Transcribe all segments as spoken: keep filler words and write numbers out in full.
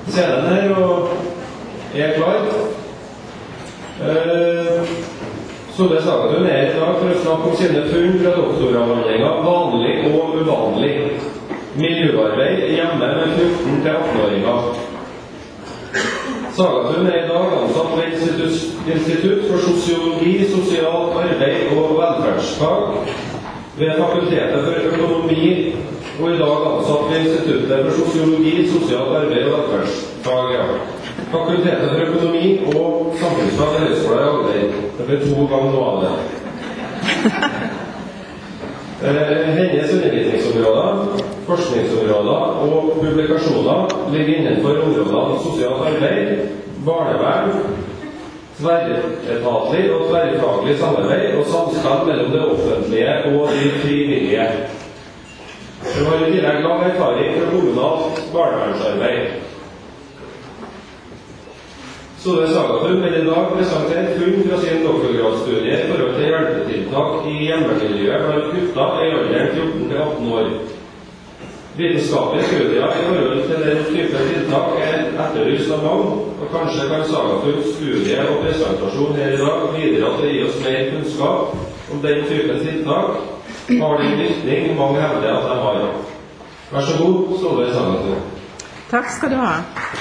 scenen her og er klar. Eh, Solveig Sagatun er i dag for å snakke om sine funn fra doktoravhandlinger vanlig og uvanlig. Miljøarbeid hjemme med fjorten til atten-åringer. Sagatun er i dag ansatt ved Institutt, Institutt for sosiologi, sosialt arbeid og velferdsfag ved Fakultetet for økonomi, og i dag ansatt ved Instituttet for sosiologi, sosialt arbeid og velferdsfag. Ja. Fakultetet for økonomi og samfunnsfag ved Høgskolen i Agder. Det blir to ganger noe av det. Hennes undervisningsområder, forskningsområder og publikasjoner ligger innenfor områdene sosialt arbeid, barnevern, tverretatlig og tverrfaglig samarbeid og samspill mellom det offentlige og de frivillige. Hun har i tillegg lang erfaring fra kommunalt barnevernsarbeid. Solveig Sagatun vil i dag presentere funn fra sin doktorgradsstudie i forhold til hjelpetiltak i hjemmemiljøet blant gutter i alderen fjorten til atten år. Vitenskapelige studier i forhold til den type tiltak er etterlyst av mange, og kanskje kan Sagatuns studie og presentasjon her i dag bidra til å gi oss mer kunnskap om den type tiltak, har den virkning mange hevder at de har. Vær så god, Solveig Sagatun. Takk skal du ha.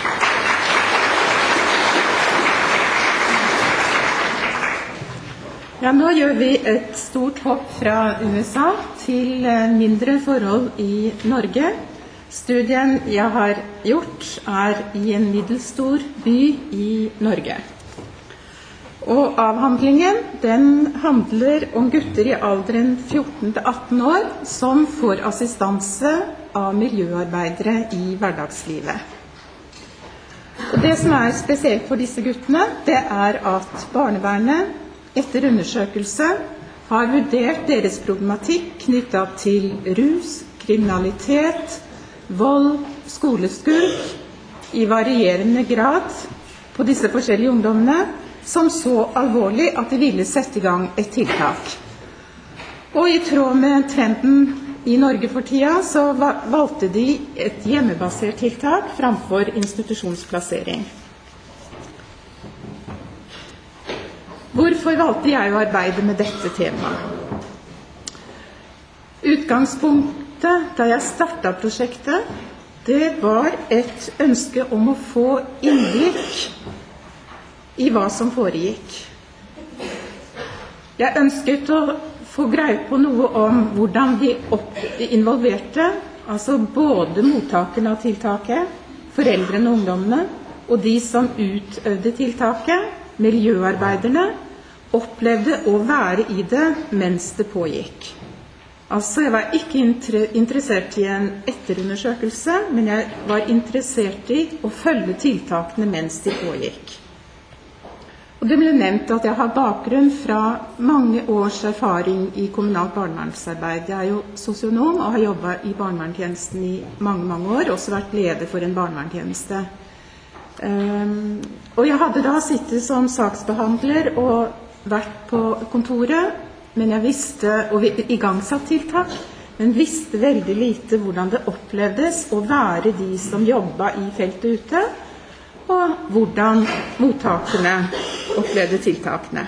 Ja, nå gjør vi et stort hopp fra U S A til mindre forhold i Norge. Studien jeg har gjort er i en middelstor by i Norge. Og avhandlingen, den handler om gutter i alderen fjorten til atten år som får assistanse av miljøarbeidere i hverdagslivet. Og det som er spesielt for disse guttene, det er at barnevernet etter undersøkelse har vurdert deres problematikk knyttet til rus, kriminalitet, vold, skoleskulk i varierende grad på disse forskjellige ungdommene som så alvorlig at de ville sette i gang et tiltak. Og i tråd med trenden i Norge for tida så valgte de et hjemmebasert tiltak framfor institusjonsplassering. Hvorfor valgte jeg å arbeide med dette temaet? Utgangspunktet da jeg startet prosjektet, det var et ønske om å få innblikk i hva som foregikk. Jeg ønsket å få greie på noe om hvordan de involverte, altså både mottakerne av tiltaket, foreldrene og ungdommene, og de som utøvde tiltaket, miljøarbeiderne, opplevde å være i det mens det pågikk. Altså, jeg var ikke interessert i en etterundersøkelse, men jeg var interessert i å følge tiltakene mens de pågikk. Og det ble nevnt at jeg har bakgrunn fra mange års erfaring i kommunalt barnevernsarbeid. Jeg er jo sosionom og har jobbet i barnevernstjenesten i mange, mange år, også vært leder for en barnevernstjeneste. Um, og jeg hadde da sittet som saksbehandler og vært på kontoret, men jeg visste, og igangsatt tiltak, men visste veldig lite hvordan det opplevdes å være de som jobbet i feltet ute, og hvordan mottakerne opplevde tiltakene.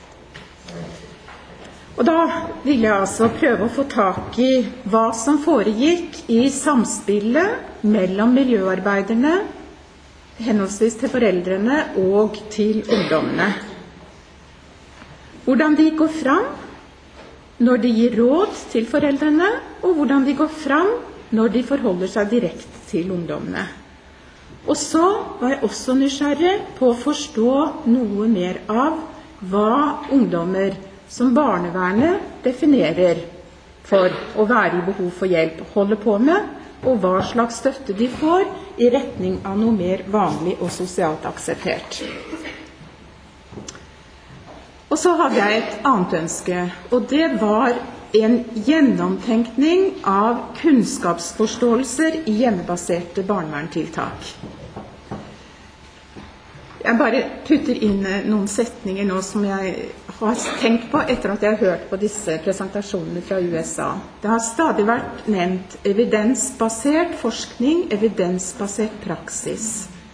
Og da ville jeg altså prøve å få tak i hva som foregikk i samspillet mellom miljøarbeiderne, henholdsvis til foreldrene og til ungdommene. Hvordan de går fram når de gir råd til foreldrene, og hvordan de går fram når de forholder seg direkte til ungdommene. Og så var jeg også nysgjerrig på å forstå noe mer av hva ungdommer som barnevernet definerer for å være i behov for hjelp, holder på med, og hva slags støtte de får i retning av noe mer vanlig og sosialt akseptert. Og så hadde jeg et annet ønske, og det var en gjennomtenkning av kunnskapsforståelser i hjemmebaserte barneverntiltak. Jeg bare putter inn noen setninger nå som jeg har tenkt på etter at jeg har hørt på disse presentasjonene fra U S A. Det har stadig vært nevnt evidensbasert forskning, evidensbasert praksis.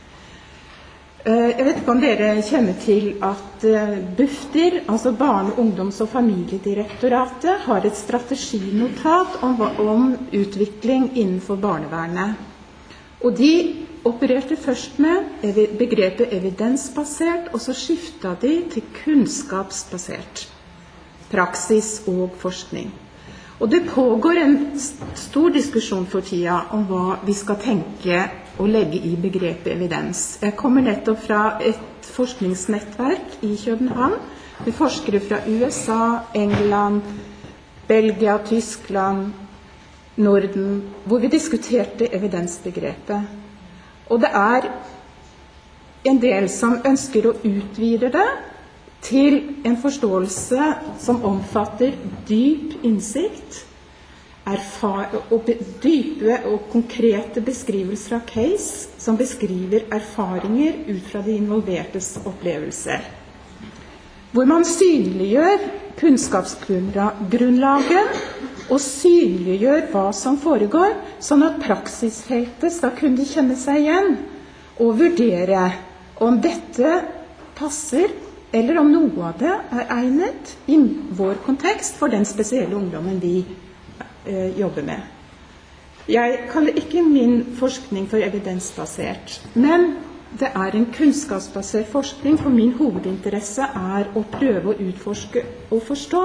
Jeg vet ikke om dere kjenner til at Bufdir, altså Barne-, ungdoms- og familiedirektoratet, har et strateginotat om, om utvikling innenfor barnevernet. Og de opererte først med begrepet evidensbasert, og så skiftet de til kunnskapsbasert praksis og forskning. Og det pågår en stor diskusjon for tida om hva vi skal tenke og legge i begrepet evidens. Jeg kommer nettopp fra et forskningsnettverk i København med forskere fra U S A, England, Belgia, Tyskland, Norden, hvor vi diskuterte evidensbegrepet. Og det er en del som ønsker å utvide det til en forståelse som omfatter dyp innsikt, erfar- og dype og konkrete beskrivelser av case som beskriver erfaringer ut fra de involvertes opplevelser. Hvor man synliggjør kunnskapsgrunnlaget og synliggjør hva som foregår, sånn at praksisfeltet skal kunne kjenne seg igjen og vurdere om dette passer, eller om noe av det er egnet i vår kontekst for den spesielle ungdommen vi eh, jobber med. Jeg kaller ikke min forskning for evidensbasert, men det er en kunnskapsbasert forskning, for min hovedinteresse er å prøve å utforske og forstå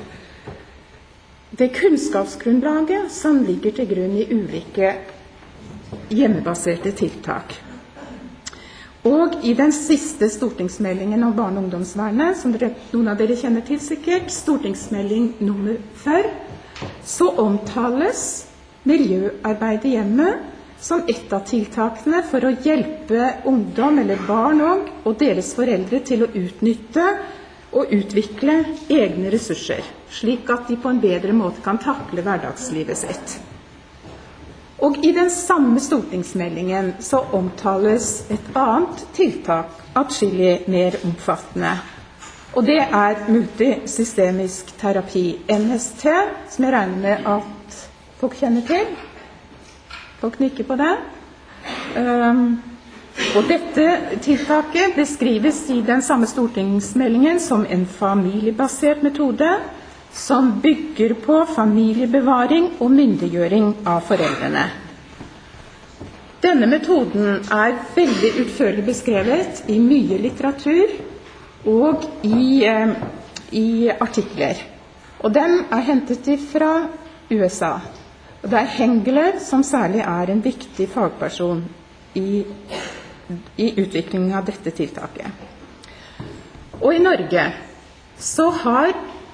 det kunnskapsgrunnlaget som ligger til grunn i ulike hjemmebaserte tiltak. Og i den siste stortingsmeldingen om barne- og ungdomsvernet, som dere, noen av dere kjenner til sikkert, stortingsmelding nummer før, så omtales miljøarbeid i hjemmet som et av tiltakene for å hjelpe ungdom eller barn og, og deres foreldre til å utnytte og utvikle egne ressurser, slik at de på en bedre måte kan takle hverdagslivet sitt. Og i den samme stortingsmeldingen så omtales et annet tiltak, atskillig mer omfattende. Og det er multisystemisk terapi, M S T, som jeg regner med at folk kjenner til. Folk nikker på det. Um, og dette tiltaket beskrives i den samme stortingsmeldingen som en familiebasert metode, som bygger på familiebevaring og myndiggjøring av foreldrene. Denne metoden er veldig utførlig beskrevet i mye litteratur og i, eh, i artikler. Og den er hentet fra U S A. Og det er Hengler som særlig er en viktig fagperson i, i utviklingen av dette tiltaket. Og i Norge så har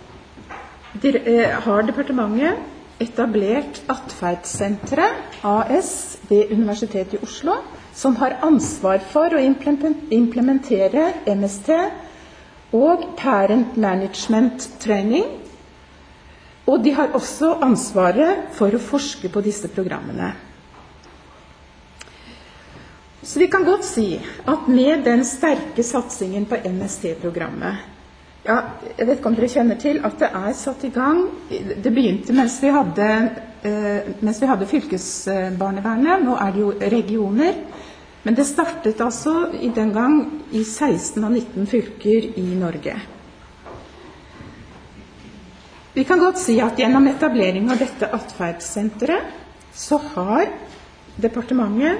har departementet etablert Atferdssenteret A S ved Universitetet i Oslo, som har ansvar for å implementere M S T og Parent Management Training, og de har også ansvaret for å forske på disse programmene. Så vi kan godt si at med den sterke satsingen på M S T-programmet, ja, jeg vet ikke om dere kjenner til at det er satt i gang. Det begynte mens vi hadde, eh, mens vi hadde fylkesbarnevernet, nå er det jo regioner. Men det startet altså i den gang i seksten av nitten fylker i Norge. Vi kan godt si at gjennom etablering av dette atferdssenteret, så har departementet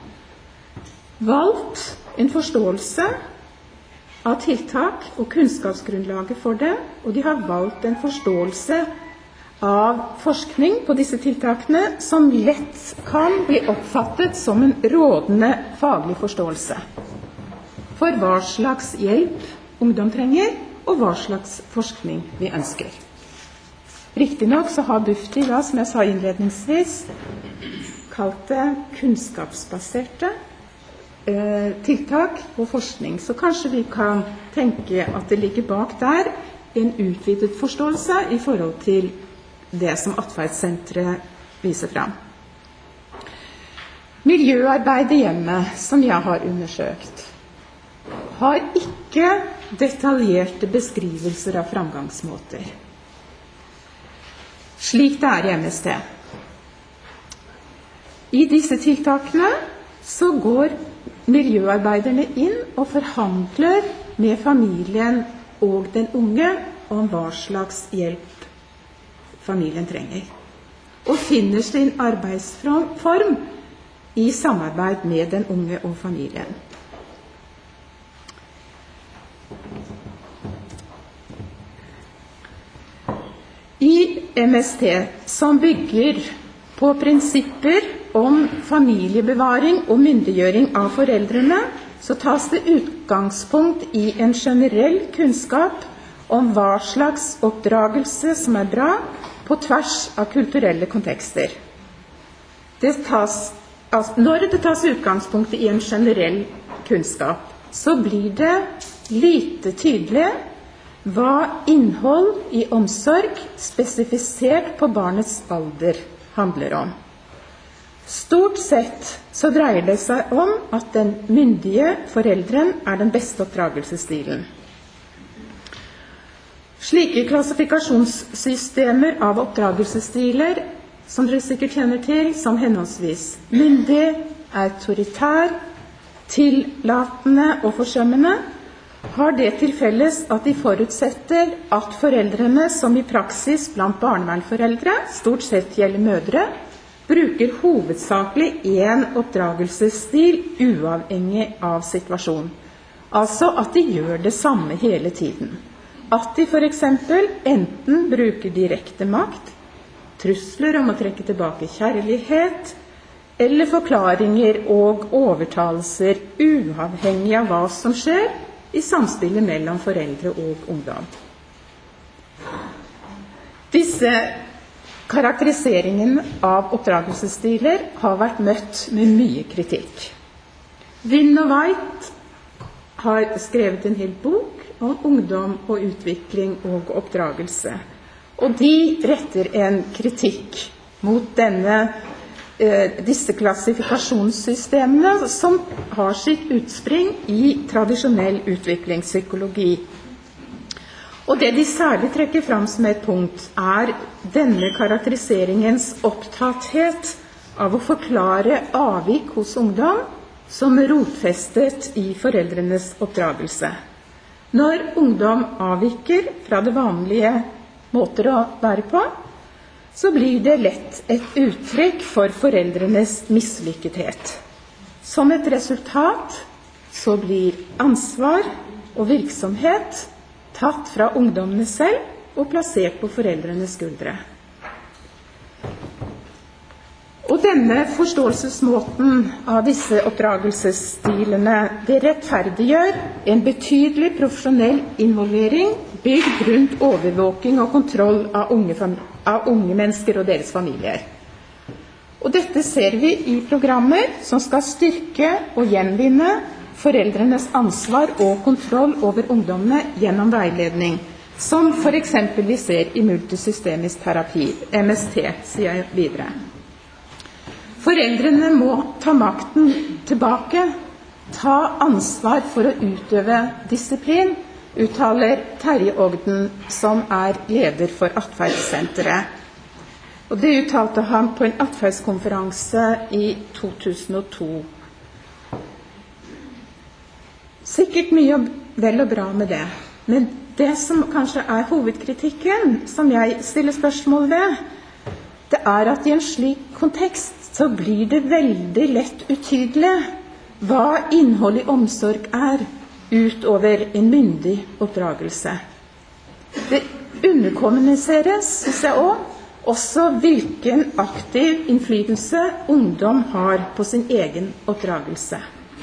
valgt en forståelse av tiltak og kunnskapsgrunnlaget for det, og de har valgt en forståelse av forskning på disse tiltakene som lett kan bli oppfattet som en rådende faglig forståelse for hva slags hjelp ungdom trenger, og hva slags forskning vi ønsker. Riktignok så har Bufdir, da, som jeg sa innledningsvis, kalt det kunnskapsbaserte tiltak og forskning, så kanskje vi kan tenke at det ligger bak der en utvidet forståelse i forhold til det som Atferdssenteret viser fram. Miljøarbeid i hjemmet, som jeg har undersøkt, har ikke detaljerte beskrivelser av framgangsmåter, slik det er i M S T. I disse tiltakene så går miljøarbeiderne inn og forhandler med familien og den unge om hva slags hjelp familien trenger, og finner sin arbeidsform i samarbeid med den unge og familien. I M S T, som bygger på prinsipper om familiebevaring og myndiggjøring av foreldrene, så tas det utgangspunkt i en generell kunnskap om hva slags oppdragelse som er bra på tvers av kulturelle kontekster. Det tas, altså, når det tas utgangspunkt i en generell kunnskap, så blir det lite tydelig hva innhold i omsorg spesifisert på barnets alder handler om. Stort sett så dreier det seg om at den myndige foreldren er den beste oppdragelsesstilen. Slike klassifikasjonssystemer av oppdragelsesstiler, som dere sikkert kjenner til, som henholdsvis myndig, autoritær, tillatende og forsømmende, har det til felles at de forutsetter at foreldrene, som i praksis blant barnevernforeldre, stort sett gjelder mødre, bruker hovedsakelig en oppdragelsesstil uavhengig av situasjon. Altså at de gjør det samme hele tiden. At de for eksempel enten bruker direkte makt, trusler om å trekke tilbake kjærlighet, eller forklaringer og overtalelser uavhengig av hva som skjer i samspillet mellom foreldre og ungdom. Disse karakteriseringen av oppdragelsesstiler har vært møtt med mye kritikk. Winn og White har skrevet en hel bok om ungdom og utvikling og oppdragelse. Og de retter en kritikk mot denne, eh, disse klassifikasjonssystemene som har sitt utspring i tradisjonell utviklingspsykologi. Og det de særlig trekker fram som et punkt er denne karakteriseringens opptatthet av å forklare avvik hos ungdom som er rotfestet i foreldrenes oppdragelse. Når ungdom avviker fra det vanlige måter å være på, så blir det lett et uttrykk for foreldrenes mislykkethet. Som et resultat så blir ansvar og virksomhet tatt fra ungdommene selv og plassert på foreldrenes skuldre. Og denne forståelsesmåten av disse oppdragelsesstilene, det rettferdiggjør en betydelig profesjonell involvering bygd rundt overvåking og kontroll av unge, av unge mennesker og deres familier. Og dette ser vi i programmer som skal styrke og gjenvinne foreldrenes ansvar og kontroll over ungdommene gjennom veiledning, som for eksempel vi ser i multisystemisk terapi, M S T, sier jeg videre. Foreldrene må ta makten tilbake, ta ansvar for å utøve disiplin, uttaler Terje Ogden, som er leder for Atferdssenteret. Og det uttalte han på en atferdskonferanse i to tusen og to. Sikkert mye vel og bra med det, men det som kanskje er hovedkritikken, som jeg stiller spørsmål ved, det er at i en slik kontekst så blir det veldig lett utydelig hva innhold i omsorg er utover en myndig oppdragelse. Det underkommuniseres, synes jeg også, også hvilken aktiv innflytelse ungdom har på sin egen oppdragelse.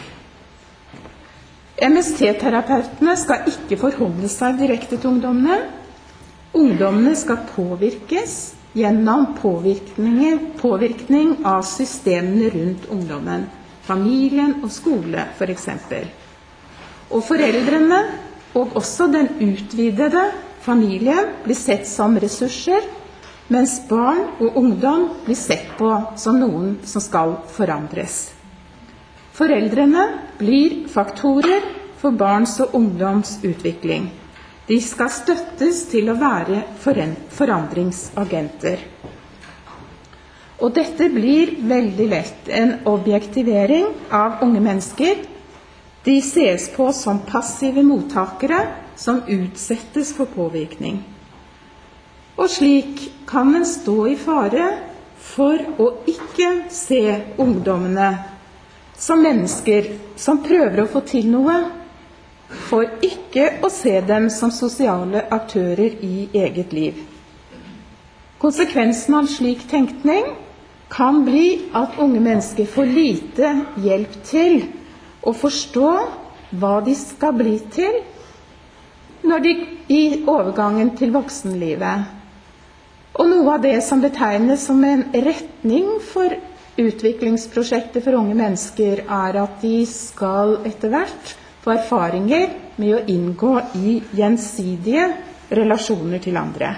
M S T-terapeutene skal ikke forholde seg direkte til ungdommene. Ungdommene skal påvirkes gjennom påvirkning av systemene rundt ungdommen, familien og skole for eksempel. Og foreldrene, og også den utvidede familien, blir sett som ressurser, mens barn og ungdom blir sett på som noen som skal forandres. Foreldrene blir faktorer for barns og ungdoms utvikling. De skal støttes til å være forandringsagenter. Og dette blir veldig lett en objektivering av unge mennesker. De ses på som passive mottakere som utsettes for påvirkning. Og slik kan en stå i fare for å ikke se ungdommene som mennesker som prøver å få til noe, for ikke å se dem som sosiale aktører i eget liv. Konsekvensen av slik tenkning kan bli at unge mennesker får lite hjelp til å forstå hva de skal bli til når de i overgangen til voksenlivet. Og noe av det som betegnes som en retning for utviklingsprosjektet for unge mennesker, er at de skal etter hvert få erfaringer med å inngå i gjensidige relasjoner til andre.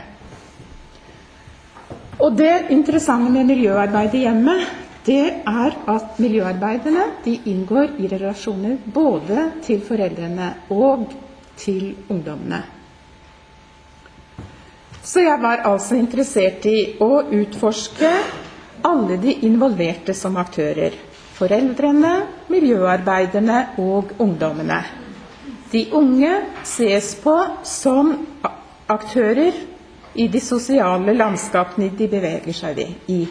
Og det interessante med miljøarbeidet i hjemmet, det er at miljøarbeiderne de inngår i relasjoner både til foreldrene og til ungdommene. Så jeg var altså interessert i å utforske alle de involverte som aktører. Foreldrene, miljøarbeiderne og ungdommene. De unge ses på som aktører i de sosiale landskapene de beveger seg i.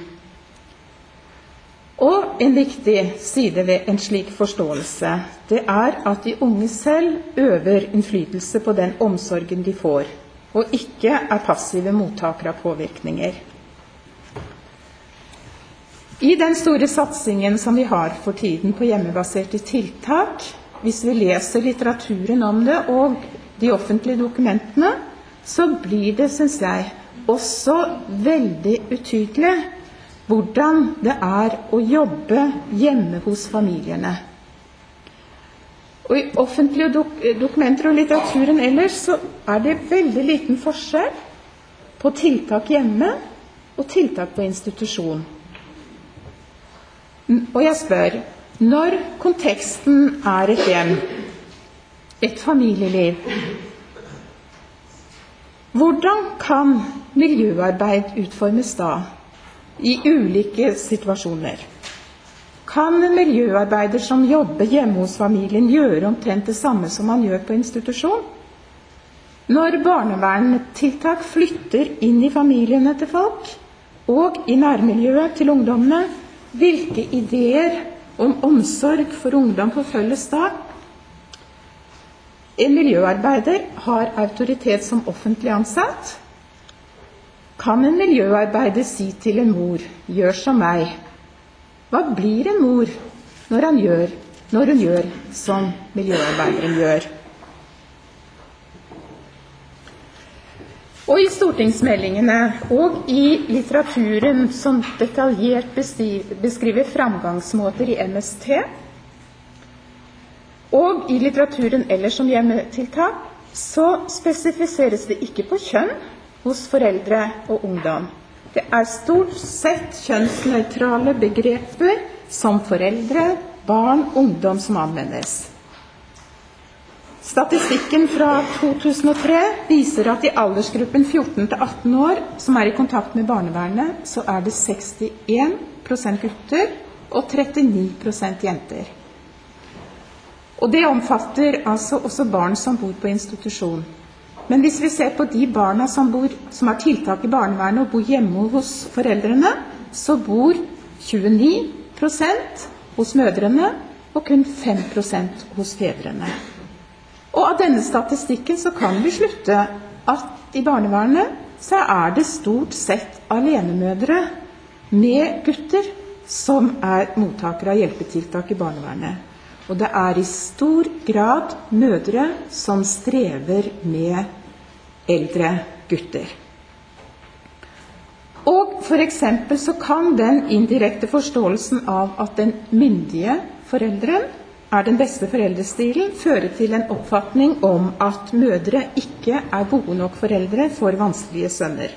Og en viktig side ved en slik forståelse, det er at de unge selv øver innflytelse på den omsorgen de får, og ikke er passive mottakere av påvirkninger. I den store satsingen som vi har for tiden på hjemmebaserte tiltak, hvis vi leser litteraturen om det og de offentlige dokumentene, så blir det, synes jeg, også veldig utydelig hvordan det er å jobbe hjemme hos familiene. Og i offentlige dok- dokumenter og litteraturen ellers så er det veldig liten forskjell på tiltak hjemme og tiltak på institusjon. Og jeg spør, når konteksten er et hjem, et familieliv, hvordan kan miljøarbeid utformes da i ulike situasjoner? Kan en miljøarbeider som jobber hjemme hos familien gjøre omtrent det samme som man gjør på institusjon? Når barnevernstiltak flytter inn i familiene til folk og i nærmiljøet til ungdommene, hvilke ideer om omsorg for ungdom forfølges da? En miljøarbeider har autoritet som offentlig ansatt. Kan en miljøarbeider si til en mor, gjør som meg? Hva blir en mor når, han gjør, når hun gjør som miljøarbeideren gjør? Og i stortingsmeldingene og i litteraturen som detaljert beskriver framgangsmåter i M S T, og i litteraturen ellers som hjemmetiltak, så spesifiseres det ikke på kjønn hos foreldre og ungdom. Det er stort sett kjønnsnøytrale begreper som foreldre, barn, ungdom som anvendes. Statistikken fra to tusen og tre viser at i aldersgruppen fjorten til atten år som er i kontakt med barnevernet, så er det sekstien prosent gutter og trettini prosent jenter. Og det omfatter altså også barn som bor på institusjon. Men hvis vi ser på de barna som, bor, som har tiltak i barnevernet og bor hjemme hos foreldrene, så bor tjueni prosent hos mødrene og kun fem prosent hos fedrene. Og av denne statistikken så kan vi slutte at i barnevernet så er det stort sett alenemødre med gutter som er mottakere av hjelpetiltak i barnevernet. Og det er i stor grad mødre som strever med eldre gutter. Og for eksempel så kan den indirekte forståelsen av at den myndige foreldren er den beste foreldrestilen føre til en oppfatning om at mødre ikke er gode nok foreldre for vanskelige sønner.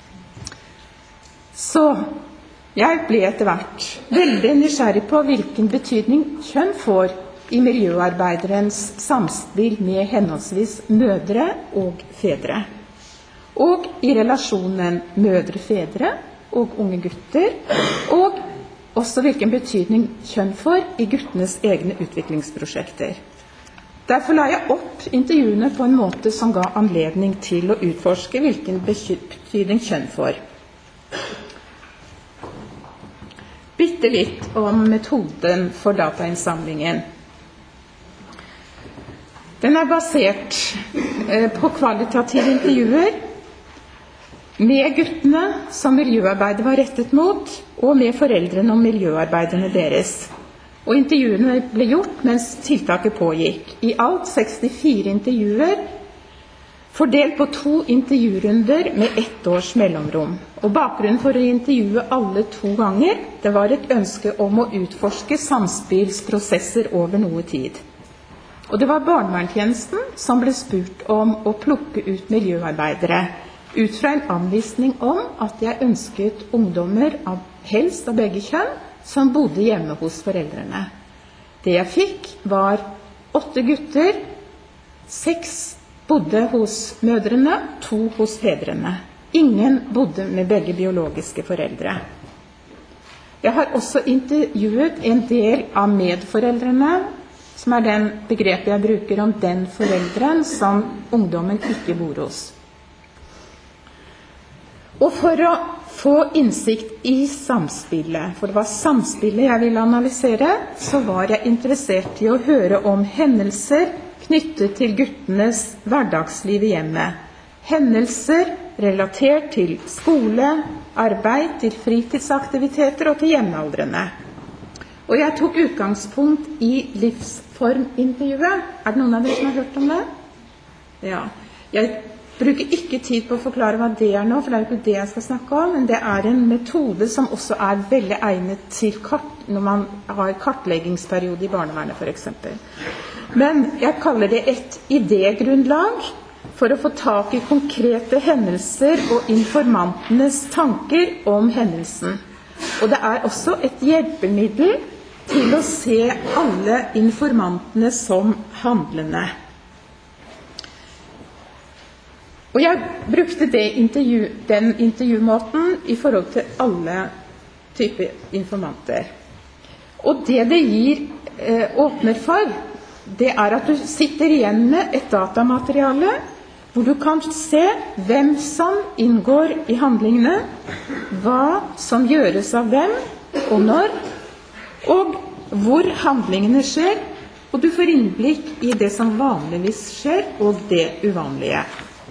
Så jeg ble etter hvert veldig nysgjerrig på hvilken betydning kjønn får i miljøarbeiderens samspill med henholdsvis mødre og fedre. Og i relasjonen mødre-fedre og unge gutter, og også hvilken betydning kjønn får i guttenes egne utviklingsprosjekter. Derfor la jeg opp intervjuene på en måte som ga anledning til å utforske hvilken betydning kjønn får. Bitte litt om metoden for datainnsamlingen. Den er basert på kvalitative intervjuer med guttene som miljøarbeidet var rettet mot, og med foreldrene og miljøarbeiderne deres. Og intervjuene ble gjort mens tiltaket pågikk. I alt sekstifire intervjuer, fordelt på to intervjurunder med ett års mellomrom. Og bakgrunnen for å intervjue alle to ganger, det var et ønske om å utforske samspillsprosesser over noe tid. Og det var barnevernstjenesten som ble spurt om å plukke ut miljøarbeidere, ut fra en anvisning om at jeg ønsket ungdommer, av helst av begge kjønn, som bodde hjemme hos foreldrene. Det jeg fikk var åtte gutter, seks bodde hos mødrene, to hos fedrene. Ingen bodde med begge biologiske foreldre. Jeg har også intervjuet en del av medforeldrene, som er den begrepet jeg bruker om den foreldren som ungdommen ikke bor hos. Og for å få innsikt i samspillet, for det var samspillet jeg ville analysere, så var jeg interessert i å høre om hendelser knyttet til guttenes hverdagsliv i hjemmet. Hendelser relatert til skole, arbeid, til fritidsaktiviteter og til jevnaldrende. Og jeg tok utgangspunkt i livsformintervjuet. Er det noen av dere som har hørt om det? Ja. Jeg bruker ikke tid på å forklare hva det er nå, for det er jo ikke det jeg skal snakke om, men det er en metode som også er veldig egnet til kart, når man har kartleggingsperiode i barnevernet for eksempel. Men jeg kaller det et idégrunnlag for å få tak i konkrete hendelser og informantenes tanker om hendelsen. Og det er også et hjelpemiddel til å se alle informantene som handlende. Og jeg brukte det intervju, den intervjumåten i forhold til alle typer informanter. Og det det gir, eh, åpner for, det er at du sitter igjen med et datamateriale hvor du kan se hvem som inngår i handlingene, hva som gjøres av dem, og når, og hvor handlingene skjer, og du får innblikk i det som vanligvis skjer, og det uvanlige.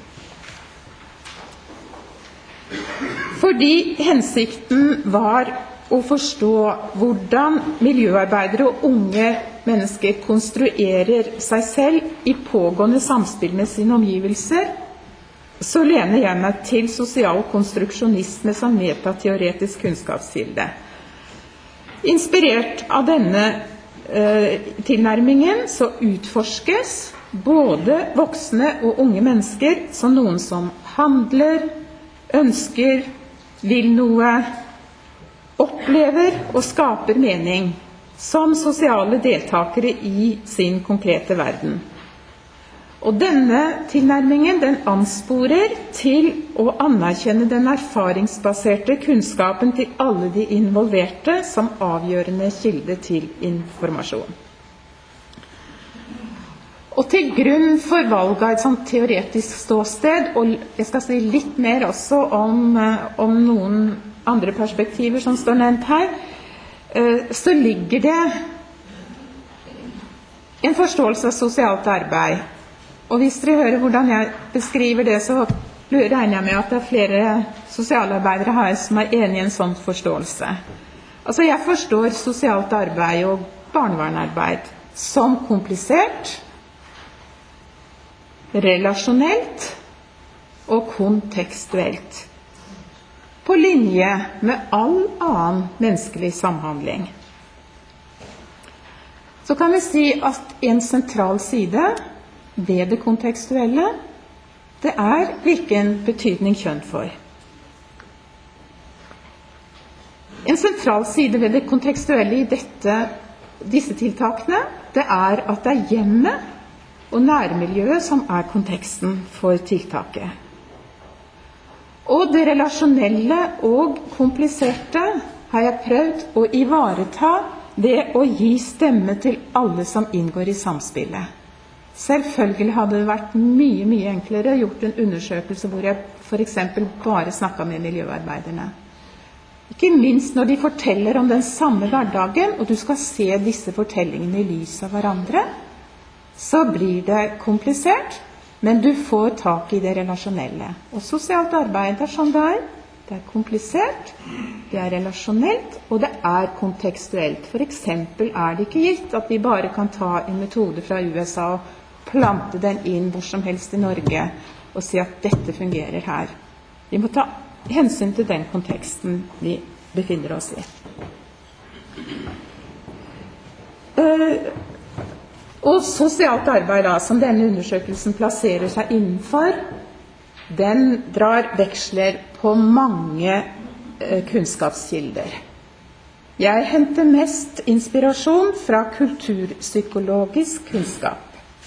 Fordi hensikten var å forstå hvordan miljøarbeidere og unge mennesker konstruerer seg selv i pågående samspill med sine omgivelser, så lener jeg meg til sosial konstruksjonisme som metateoretisk kunnskapskilde. Inspirert av denne eh, tilnærmingen så utforskes både voksne og unge mennesker som noen som handler, ønsker, vil noe, opplever og skaper mening som sosiale deltakere i sin konkrete verden. Og denne tilnærmingen den ansporer til å anerkjenne den erfaringsbaserte kunnskapen til alle de involverte som avgjørende kilde til informasjon. Og til grunn for valg av et sånt teoretisk ståsted, og jeg skal si litt mer også om, om noen andre perspektiver som står nevnt her, så ligger det en forståelse av sosialt arbeid. Og hvis dere hører hvordan jeg beskriver det, så regner jeg med at det er flere sosialarbeidere her som er enige i en sånn forståelse. Altså jeg forstår sosialt arbeid og barnevernarbeid som komplisert, relasjonelt og kontekstuelt, på linje med all annen menneskelig samhandling. Så kan vi si at en sentral side ved det kontekstuelle, det er hvilken betydning kjønn får. En sentral side ved det kontekstuelle i dette, disse tiltakene, det er at det er hjemmet og nærmiljøet som er konteksten for tiltaket. Og det relasjonelle og kompliserte har jeg prøvd å ivareta ved å gi stemme til alle som inngår i samspillet. Selvfølgelig hadde det vært mye, mye enklere gjort en undersøkelse hvor jeg for eksempel bare snakket med miljøarbeiderne. Ikke minst når de forteller om den samme hverdagen, og du skal se disse fortellingene i lys av hverandre, så blir det komplisert, men du får tak i det relasjonelle. Og sosialt arbeid er sånn det er. Det er komplisert, det er relasjonelt, og det er kontekstuelt. For eksempel er det ikke gitt at vi bare kan ta en metode fra U S A og plante den inn hvor som helst i Norge og si at dette fungerer her. Vi må ta hensyn til den konteksten vi befinner oss i. Uh, og sosialt arbeid da, som denne undersøkelsen plasserer seg innenfor, den drar veksler på mange uh, kunnskapskilder. Jeg henter mest inspirasjon fra kulturpsykologisk kunnskap.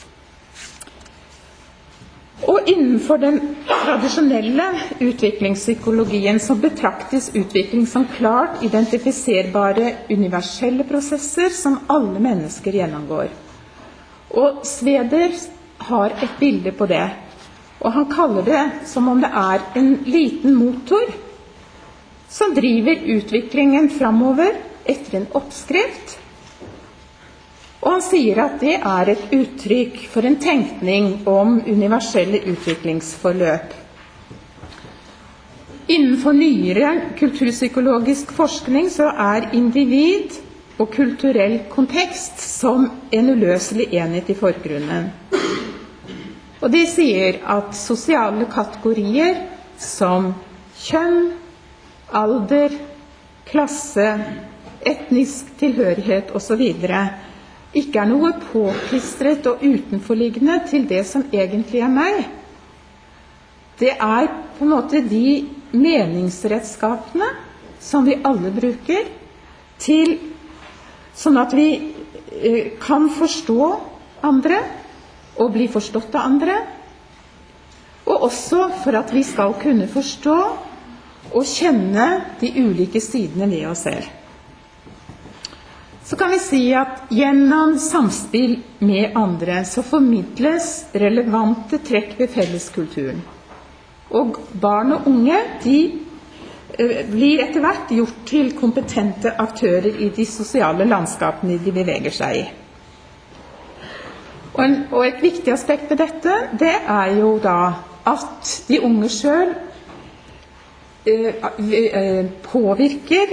Og innenfor den tradisjonelle utviklingspsykologien så betraktes utvikling som klart identifiserbare universelle prosesser som alle mennesker gjennomgår. Og Sveder har et bilde på det, og han kaller det som om det er en liten motor som driver utviklingen fremover etter en oppskrift. Og han sier at det er et uttrykk for en tenkning om universelle utviklingsforløp. Innenfor nyere kulturpsykologisk forskning så er individ og kulturell kontekst som en uløselig enhet i forgrunnen. Og de sier at sosiale kategorier som kjønn, alder, klasse, etnisk tilhørighet og så videre ikke er noe påklistret og utenforliggende til det som egentlig er meg. Det er på en måte de meningsredskapene som vi alle bruker til, sånn at vi eh, kan forstå andre og bli forstått av andre, og også for at vi skal kunne forstå og kjenne de ulike sidene ved oss selv. Så kan vi si at gjennom samspill med andre så formidles relevante trekk ved felleskulturen. Og barn og unge, de blir etter hvert gjort til kompetente aktører i de sosiale landskapene de beveger seg i. Og, en, og et viktig aspekt ved dette, det er jo da at de unge selv eh, påvirker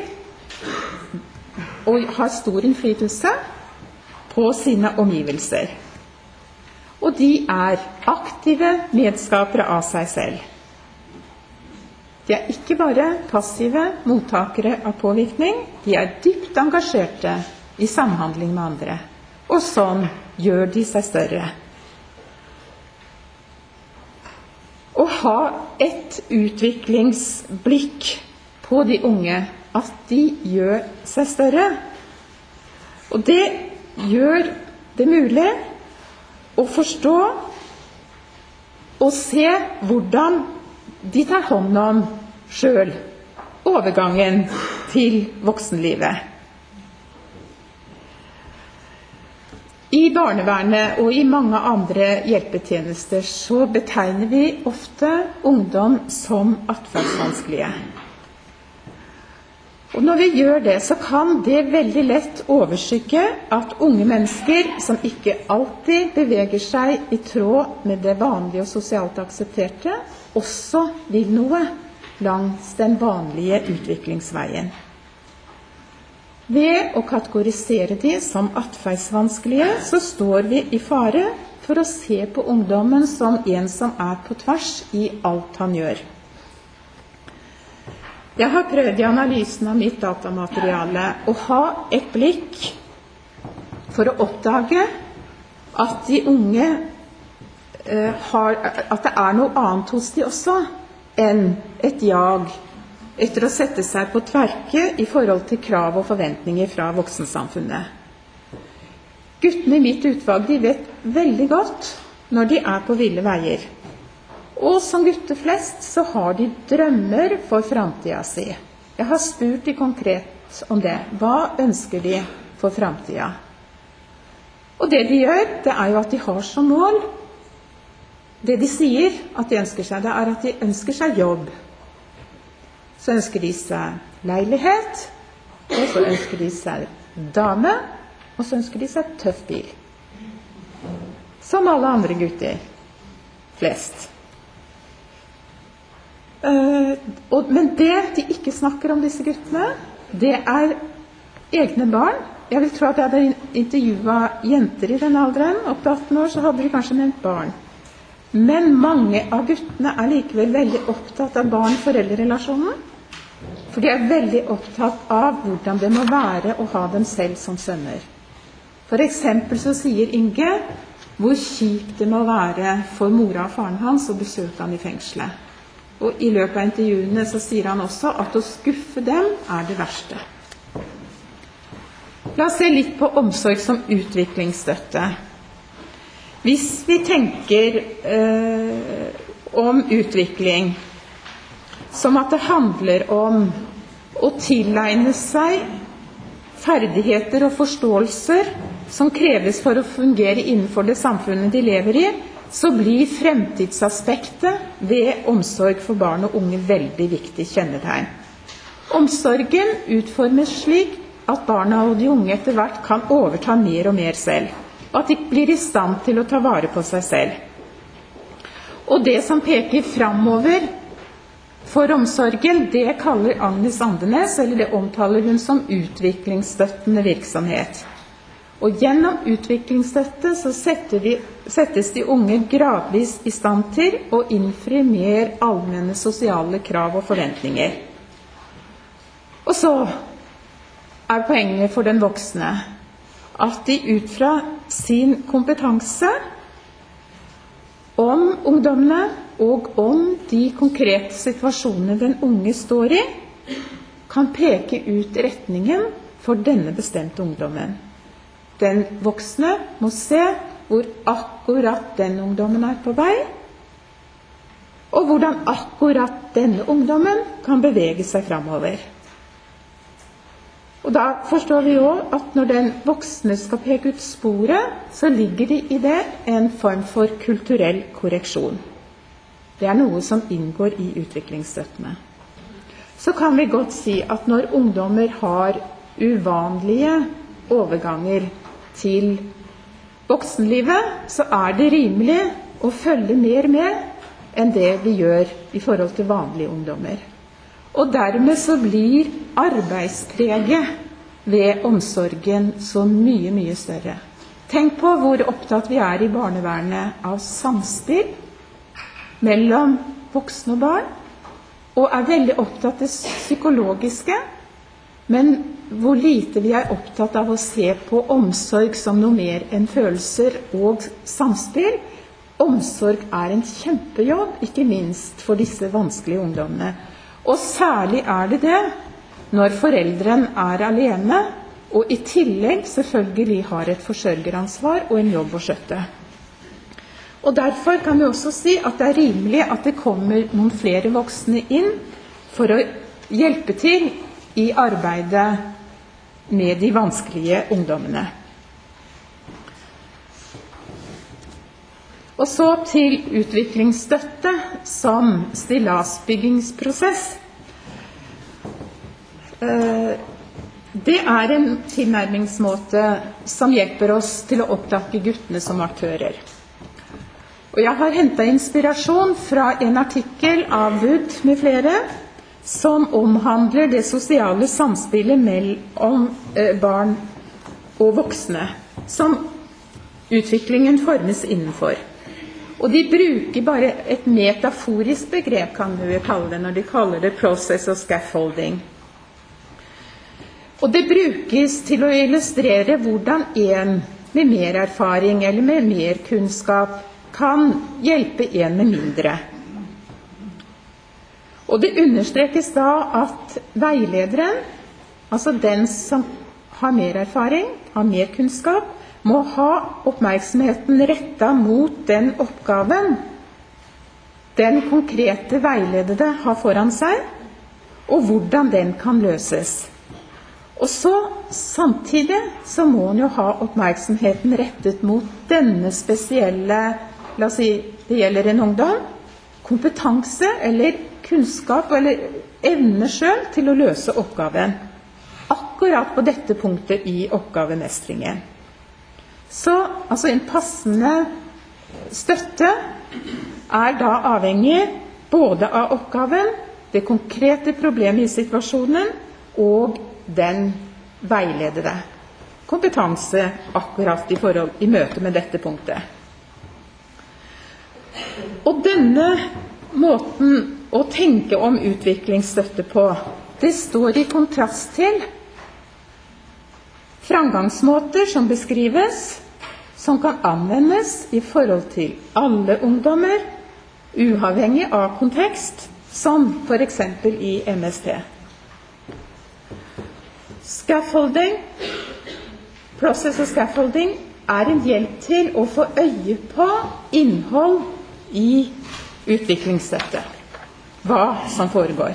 og har stor innflytelse på sine omgivelser. Og de er aktive medskapere av seg selv. De er ikke bare passive mottakere av påvirkning, de er dypt engasjerte i samhandling med andre. Og sånn gjør de seg større. Å ha et utviklingsblikk på de unge, at de gjør seg større. Og det gjør det mulig å forstå og se hvordan de tar hånd om selv overgangen til voksenlivet. I barnevernet og i mange andre hjelpetjenester så betegner vi ofte ungdom som atferdsvanskelige. Og når vi gjør det, så kan det veldig lett overskygge at unge mennesker som ikke alltid beveger seg i tråd med det vanlige og sosialt aksepterte, også vil noe langs den vanlige utviklingsveien. Ved å kategorisere de som atferdsvanskelige, så står vi i fare for å se på ungdommen som en som er på tvers i alt han gjør. Jeg har prøvd i analysen av mitt datamateriale å ha et blikk for å oppdage at de unge eh, har, at det er noe annet hos de også enn et jag etter å sette seg på tverke i forhold til krav og forventninger fra voksensamfunnet. Guttene i mitt utvalg, de vet veldig godt når de er på ville veier. Og som gutter flest så har de drømmer for fremtiden si. Jeg har spurt de konkret om det. Hva ønsker de for fremtiden? Og det de gjør, det er jo at de har som mål, det de sier at de ønsker seg, det er at de ønsker seg jobb. Så ønsker de seg leilighet, og så ønsker de seg dame, og så ønsker de seg tøff bil. Som alle andre gutter flest. Uh, og, men det de ikke snakker om disse guttene, det er egne barn. Jeg vil tro at jeg hadde intervjuet jenter i den alderen, opp til atten år, så hadde de kanskje nevnt barn. Men mange av guttene er likevel veldig opptatt av barn-foreldrerelasjonen, for de er veldig opptatt av hvordan det må være å ha dem selv som sønner. For eksempel så sier Inge hvor kjipt det må være for mora og faren hans å besøke han i fengselet. Og i løpet av intervjuene så sier han også at å skuffe dem er det verste. La oss se litt på omsorg som utviklingsstøtte. Hvis vi tenker eh, om utvikling som at det handler om å tilegne seg ferdigheter og forståelser som kreves for å fungere innenfor det samfunnet de lever i, så blir fremtidsaspektet ved omsorg for barn og unge veldig viktig kjennetegn. Omsorgen utformes slik at barna og de unge etter hvert kan overta mer og mer selv, og at de blir i stand til å ta vare på seg selv. Og det som peker fremover for omsorgen, det kaller Agnes Andenes, eller det omtaler hun som utviklingsstøttende virksomhet. Og gjennom utviklingsstøtte så setter de, settes de unge gradvis i stand til å innfri mer allmenne sosiale krav og forventninger. Og så er poenget for den voksne at de ut fra sin kompetanse om ungdommene og om de konkrete situasjonene den unge står i, kan peke ut retningen for denne bestemte ungdommen. Den voksne må se hvor akkurat den ungdommen er på vei, og hvordan akkurat denne ungdommen kan bevege seg fremover. Og da forstår vi jo at når den voksne skal peke ut sporet, så ligger det i det en form for kulturell korreksjon. Det er noe som inngår i utviklingsstøttene. Så kan vi godt si at når ungdommer har uvanlige overganger til voksenlivet, så er det rimelig å følge mer med enn det vi gjør i forhold til vanlige ungdommer. Og dermed så blir arbeidspreget ved omsorgen så mye, mye større. Tenk på hvor opptatt vi er i barnevernet av samspill mellom voksne og barn, og er veldig opptatt av det psykologiske, men hvor lite vi er opptatt av å se på omsorg som noe mer enn følelser og samspill. Omsorg er en kjempejobb, ikke minst for disse vanskelige ungdommene. Og særlig er det det når foreldren er alene, og i tillegg selvfølgelig har et forsørgeransvar og en jobb å skjøtte. Og derfor kan vi også si at det er rimelig at det kommer noen flere voksne inn for å hjelpe til i arbeidet med de vanskelige ungdommene. Og så til utviklingsstøtte som stillasbyggingsprosess. Det er en tilnærmingsmåte som hjelper oss til å oppdage guttene som aktører. Og jeg har hentet inspirasjon fra en artikkel av Wood med flere, som omhandler det sosiale samspillet mellom barn og voksne, som utviklingen formes innenfor. Og de bruker bare et metaforisk begrep, kan vi kalle det, når de kaller det process of scaffolding. Og det brukes til å illustrere hvordan en med mer erfaring eller med mer kunnskap kan hjelpe en med mindre. Og det understrekes da at veilederen, altså den som har mer erfaring, har mer kunnskap, må ha oppmerksomheten rettet mot den oppgaven den konkrete veiledede har foran seg, og hvordan den kan løses. Og så, samtidig, så må han jo ha oppmerksomheten rettet mot denne spesielle, la oss si, det gjelder en ungdom, kompetanse eller kunnskap eller evne selv til å løse oppgaven. Akkurat på dette punktet i oppgavemestringen. Så, altså en passende støtte er da avhengig både av oppgaven, det konkrete problemet i situasjonen og den veiledede kompetanse akkurat i, forhold, i møte med dette punktet. Og denne måten å tenke om utviklingsstøtte på, det står i kontrast til framgangsmåter som beskrives, som kan anvendes i forhold til alle ungdommer, uavhengig av kontekst, som for eksempel i M S T. Scaffolding, process of scaffolding, er en hjelp til å få øye på innhold i utviklingsstøtte. Hva som foregår.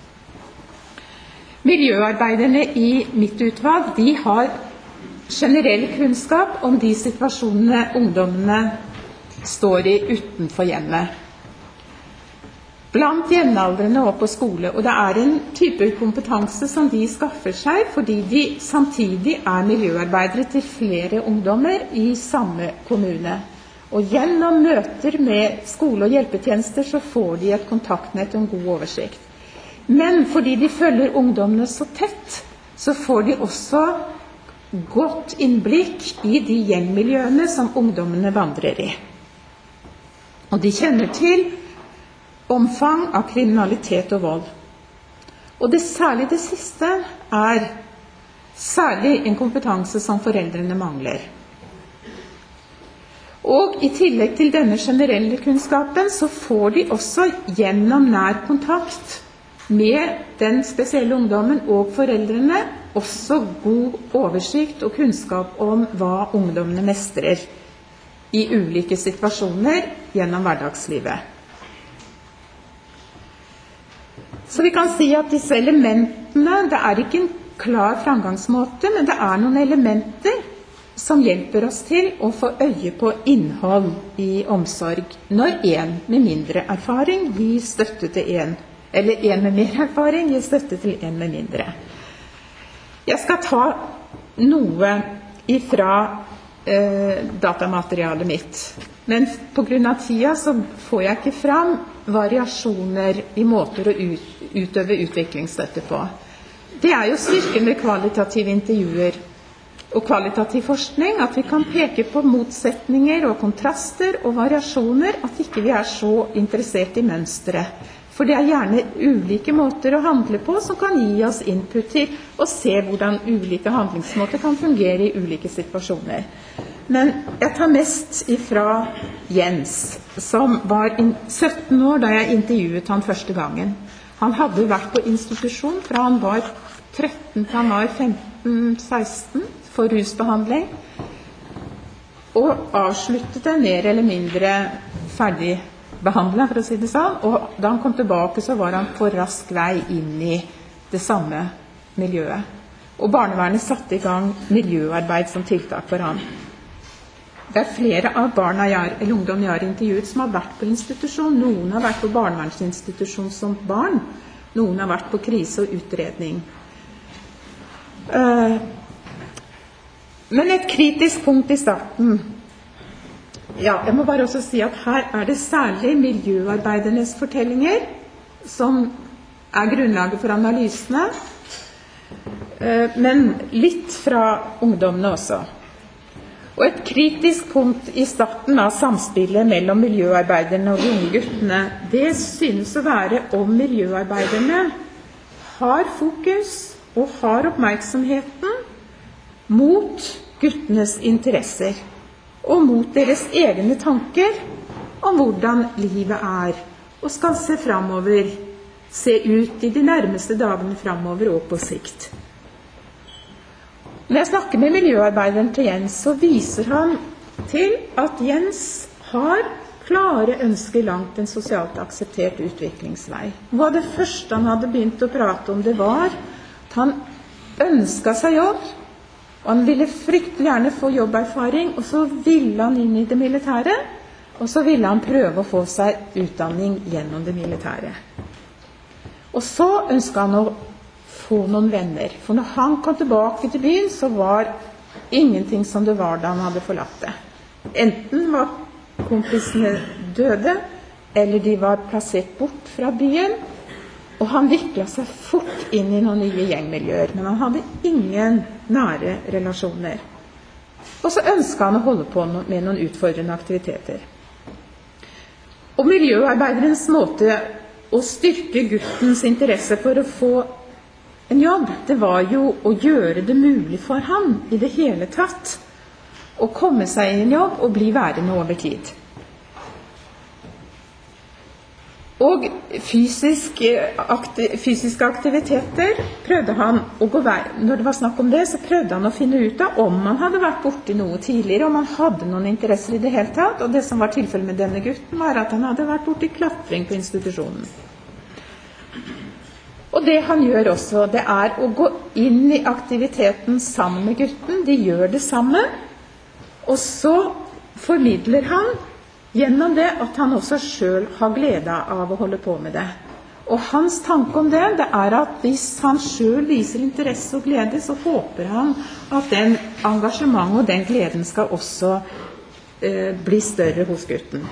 Miljøarbeiderne i mitt utvalg, de har generell kunnskap om de situasjonene ungdommene står i utenfor hjemmet. Blant jevnaldrende og på skole, og det er en type kompetanse som de skaffer seg, fordi de samtidig er miljøarbeidere til flere ungdommer i samme kommune. Og gjennom møter med skole- og hjelpetjenester så får de et kontaktnett og en god oversikt. Men fordi de følger ungdommene så tett, så får de også godt innblikk i de gjengmiljøene som ungdommene vandrer i. Og de kjenner til omfang av kriminalitet og vold. Og det særlig det siste er særlig en kompetanse som foreldrene mangler. Og i tillegg til denne generelle kunnskapen så får de også gjennom nær kontakt med den spesielle ungdommen og foreldrene også god oversikt og kunnskap om hva ungdommene mestrer i ulike situasjoner gjennom hverdagslivet. Så vi kan si at disse elementene, det er ikke en klar framgangsmåte, men det er noen elementer som hjelper oss til å få øye på innhold i omsorg, når en med mindre erfaring gir støtte til en, eller en med mer erfaring gir støtte til en med mindre. Jeg skal ta noe ifra eh, datamaterialet mitt, men på grunn av tida så får jeg ikke fram variasjoner i måter å ut, utøve utviklingsstøtte på. Det er jo styrken med kvalitative intervjuer og kvalitativ forskning, at vi kan peke på motsetninger og kontraster og variasjoner, at ikke vi er så interessert i mønstre. For det er gjerne ulike måter å handle på som kan gi oss input til å se hvordan ulike handlingsmåter kan fungere i ulike situasjoner. Men jeg tar mest ifra Jens, som var sytten år da jeg intervjuet han første gangen. Han hadde vært på institusjon fra han var tretten til han var femten seksten for rusbehandling, og avsluttet det mer eller mindre ferdig behandlet, for å si det sånn, og da han kom tilbake så var han for rask vei inn i det samme miljøet. Og barnevernet satte i gang miljøarbeid som tiltak for han. Det er flere av barna jeg, eller ungdom jeg har intervjuet som har vært på institusjon. Noen har vært på barnevernsinstitusjon som barn. Noen har vært på krise og utredning. Uh, men et kritisk punkt i starten. Ja, jeg må bare også si at her er det særlig miljøarbeidernes fortellinger som er grunnlaget for analysene, uh, men litt fra ungdommene også. Og et kritisk punkt i starten av samspillet mellom miljøarbeiderne og de unge guttene, det synes å være om miljøarbeiderne har fokus og har oppmerksomheten mot guttenes interesser og mot deres egne tanker om hvordan livet er, og skal se fremover, se ut i de nærmeste dagene fremover og på sikt. Når jeg snakker med miljøarbeideren til Jens, så viser han til at Jens har klare ønsker langt en sosialt akseptert utviklingsvei. Hva det første han hadde begynt å prate om, det var at han ønsket seg jobb, og han ville fryktelig gjerne få jobberfaring, og så ville han inn i det militære, og så ville han prøve å få seg utdanning gjennom det militære. Og så ønsket han å få noen venner, for når han kom tilbake til byen, så var ingenting som det var da han hadde forlatt det. Enten var kompisene døde, eller de var plassert bort fra byen, og han viklet seg fort inn i noen nye gjengmiljøer, men han hadde ingen nære relasjoner. Og så ønsket han å holde på med noen utfordrende aktiviteter. Og miljøarbeiderens måte å styrke guttens interesse for å få en jobb, det var jo å gjøre det mulig for ham i det hele tatt å komme seg i en jobb og bli værende over tid. Og fysisk, akti, fysiske aktiviteter prøvde han å gå vei. Når det var snakk om det, så prøvde han å finne ut av om han hadde vært borte noe tidligere, om han hadde noen interesser i det hele tatt. Og det som var tilfellet med denne gutten, var at han hadde vært borte i klatring på institusjonen. Og det han gjør også, det er å gå inn i aktiviteten sammen med gutten. De gjør det sammen, og så formidler han gjennom det at han også selv har glede av å holde på med det. Og hans tanke om det, det er at hvis han selv viser interesse og glede, så håper han at den engasjement og den gleden skal også eh, bli større hos gutten.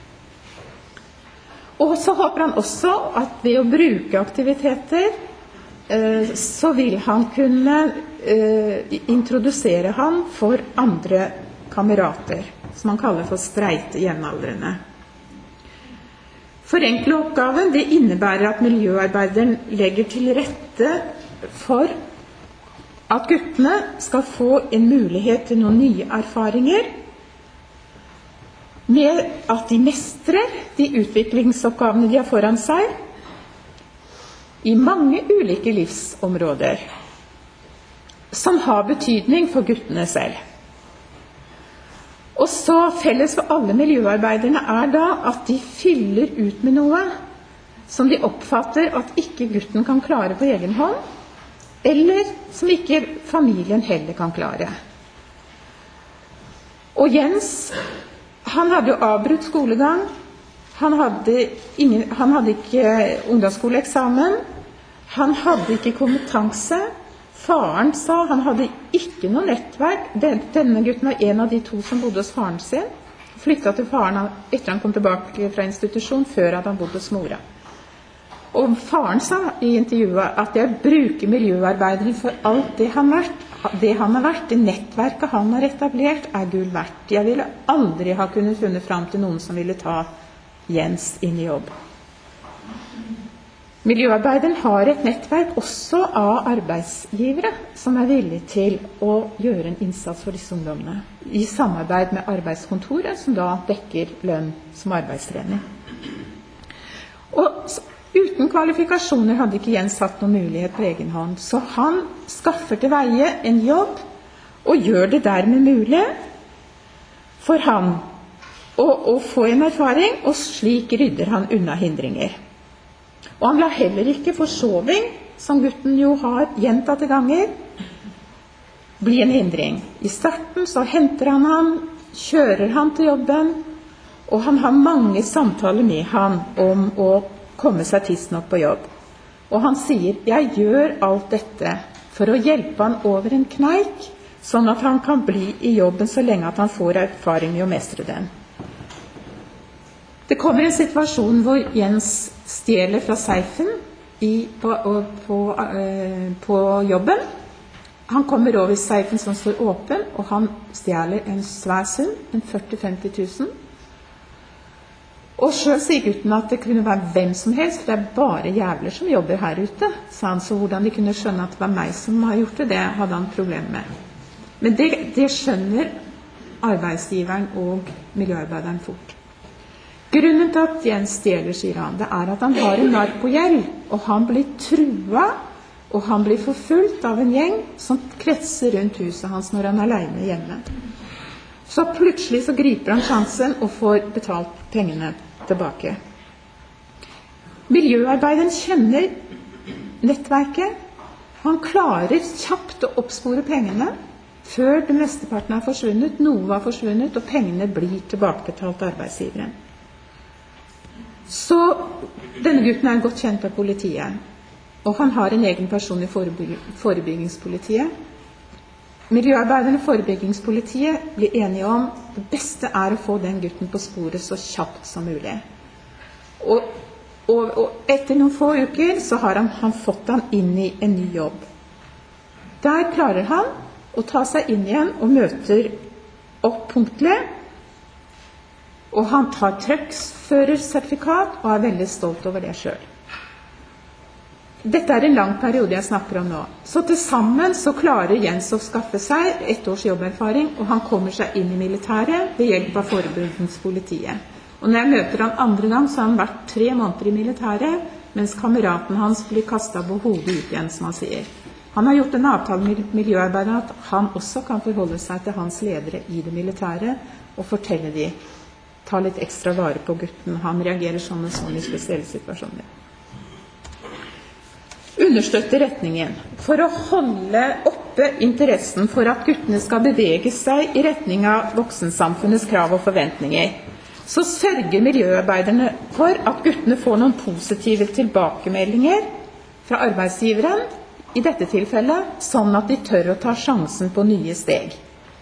Og så håper han også at ved å bruke aktiviteter, eh, så vil han kunne eh, introdusere han for andre kamerater, som han kaller for streite jevnaldrende. Forenkle oppgaven, det innebærer at miljøarbeideren legger til rette for at guttene skal få en mulighet til noen nye erfaringer, med at de mestrer de utviklingsoppgavene de har foran seg, i mange ulike livsområder, som har betydning for guttene selv. Og så felles for alle miljøarbeiderne er da at de fyller ut med noe som de oppfatter at ikke gutten kan klare på egen hånd, eller som ikke familien heller kan klare. Og Jens, han hadde jo avbrutt skolegang, han hadde, ingen, han hadde ikke ungdomsskoleeksamen, han hadde ikke kompetanse. Faren sa han hadde ikke noe nettverk. Denne gutten var en av de to som bodde hos faren sin. Flyttet til faren etter han kom tilbake fra institusjon, før at han bodde hos mora. Og faren sa i intervjuet at jeg bruker miljøarbeideren for alt det han har vært. Det han har vært, det nettverket han har etablert, er gull verdt. Jeg ville aldri ha kunnet funnet fram til noen som ville ta Jens inn i jobb. Miljøarbeideren har et nettverk også av arbeidsgivere som er villige til å gjøre en innsats for disse ungdommene, i samarbeid med arbeidskontoret, som da dekker lønn som arbeidstrening. Og uten kvalifikasjoner hadde ikke Jens hatt noen mulighet på egen hånd, så han skaffer til veie en jobb, og gjør det dermed mulig for han å, å få en erfaring, og slik rydder han unna hindringer. Og han la heller ikke forsoving, som gutten jo har gjentatte ganger, bli en hindring. I starten så henter han han, kjører han til jobben, og han har mange samtaler med han om å komme seg tidsnok på jobb. Og han sier, jeg gjør alt dette for å hjelpe han over en kneik, sånn at han kan bli i jobben så lenge at han får erfaring med å mestre den. Det kommer en situasjon hvor Jens stjeler fra seifen i, på, på, uh, på jobben. Han kommer over seifen som står åpen, og han stjeler en svær sum, en førti til femti tusen. Og selv sier gutten at det kunne være hvem som helst, for det er bare jævler som jobber her ute, sa han. Så hvordan de kunne skjønne at det var meg som har gjort det, det hadde han problem med. Men det, det skjønner arbeidsgiveren og miljøarbeideren fort. Grunnen til at Jens stjeler, sier han, det er at han har en narkogjeld, og han blir trua, og han blir forfulgt av en gjeng som kretser rundt huset hans når han er alene hjemme. Så plutselig så griper han sjansen og får betalt pengene tilbake. Miljøarbeideren kjenner nettverket. Han klarer kjapt å oppspore pengene før det mesteparten er forsvunnet, noe var forsvunnet, og pengene blir tilbakebetalt av arbeidsgiveren. Så denne gutten er godt kjent av politiet, og han har en egen person i forebyggingspolitiet. Miljøarbeiderne i forebyggingspolitiet blir enige om at det beste er å få den gutten på sporet så kjapt som mulig. Og, og, og etter noen få uker så har han, han fått han inn i en ny jobb. Der klarer han å ta seg inn igjen og møter opp punktlig. Og han tar trucksførersertifikat og er veldig stolt over det selv. Dette er en lang periode jeg snakker om nå. Så til sammen så klarer Jens å skaffe seg ett års jobberfaring, og han kommer seg inn i militæret ved hjelp av forebyggingspolitiet. Og når jeg møter han andre gang, så har han vært tre måneder i militæret, mens kameraten hans blir kastet på hodet ut igjen, som han sier. Han har gjort en avtale med miljøarbeiderne at han også kan forholde seg til hans ledere i det militære og fortelle de, ta litt ekstra vare på gutten. Han reagerer sånn og sånn i spesielle situasjoner. Understøtte retningen. For å holde oppe interessen for at guttene skal bevege seg i retning av voksensamfunnets krav og forventninger, så sørger miljøarbeiderne for at guttene får noen positive tilbakemeldinger fra arbeidsgiveren, i dette tilfellet, sånn at de tør å ta sjansen på nye steg.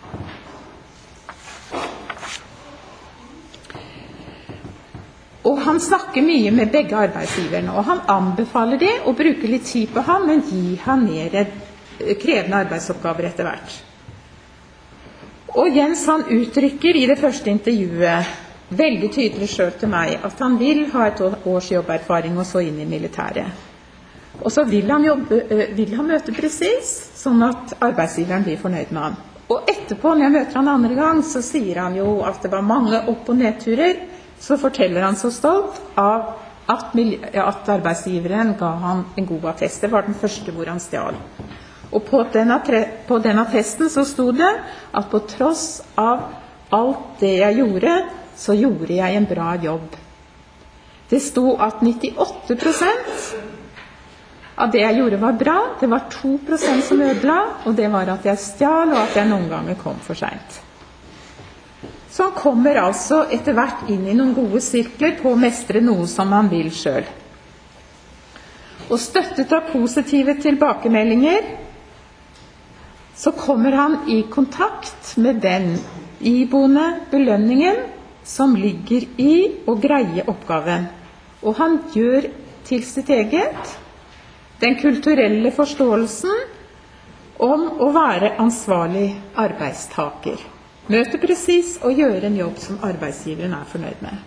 Og han snakker mye med begge arbeidsgiverne, og han anbefaler det å bruke litt tid på ham, men gi han mer krevende arbeidsoppgaver etter hvert. Og Jens han uttrykker i det første intervjuet veldig tydelig selv til meg at han vil ha et års jobberfaring og så inn i militæret. Og så vil han, jobbe, vil han møte precis, sånn at arbeidsgiveren blir fornøyd med han. Og etterpå, når jeg møter han andre gang, så sier han jo at det var mange opp- og nedturer, så forteller han så stolt av at, at arbeidsgiveren ga han en god attest. Det var den første hvor han stjal. Og på den, på den attesten så stod det at på tross av alt det jeg gjorde, så gjorde jeg en bra jobb. Det stod at nittiåtte prosent av det jeg gjorde var bra, det var to prosent som ødela, og det var at jeg stjal, og at jeg noen ganger kom for sent. Så han kommer altså etter hvert inn i noen gode sirkler på å mestre noe som han vil selv. Og støttet av positive tilbakemeldinger, så kommer han i kontakt med den iboende belønningen som ligger i å greie oppgaven. Og han gjør til sitt eget den kulturelle forståelsen om å være ansvarlig arbeidstaker. Møte precis og gjøre en jobb som arbeidsgiveren er fornøyd med.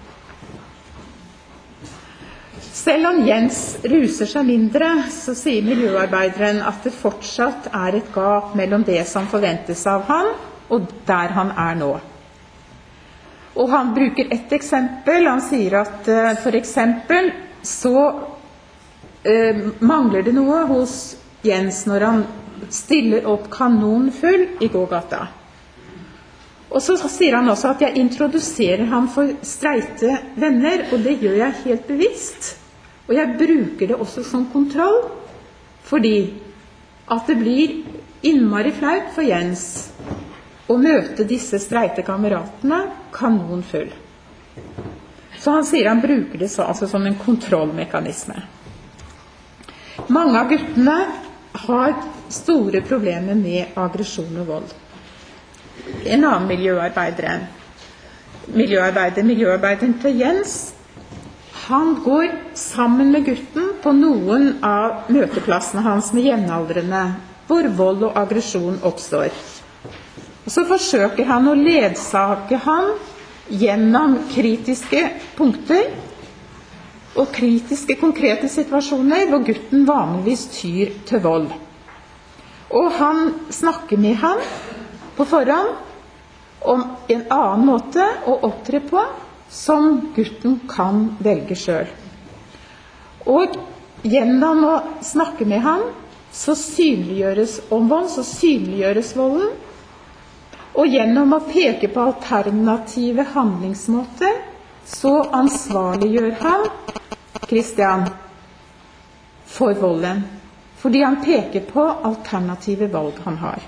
Selv om Jens ruser seg mindre, så sier miljøarbeideren at det fortsatt er et gap mellom det som forventes av han, og der han er nå. Og han bruker et eksempel. Han sier at for eksempel så Uh, mangler det noe hos Jens når han stiller opp kanonfull i gågata. Og så sier han også at jeg introduserer ham for streite venner, og det gjør jeg helt bevisst. Og jeg bruker det også som kontroll, fordi at det blir innmari flaut for Jens å møte disse streite kameratene kanonfull. Så han sier han bruker det så, altså som en kontrollmekanisme. Mange av guttene har store problemer med aggresjon og vold. En annen miljøarbeider, miljøarbeider, miljøarbeideren til Jens, han går sammen med gutten på noen av møteplassene hans med jevnaldrende, hvor vold og aggresjon oppstår. Og så forsøker han å ledsage han gjennom kritiske punkter, og kritiske, konkrete situasjoner hvor gutten vanligvis tyr til vold. Og han snakker med ham på forhånd om en annen måte å opptre på som gutten kan velge selv. Og gjennom å snakke med ham så synliggjøres om vold, så synliggjøres volden, Og gjennom å peke på alternative handlingsmåter, så ansvarliggjør han Kristian for volden, fordi han peker på alternative valg han har.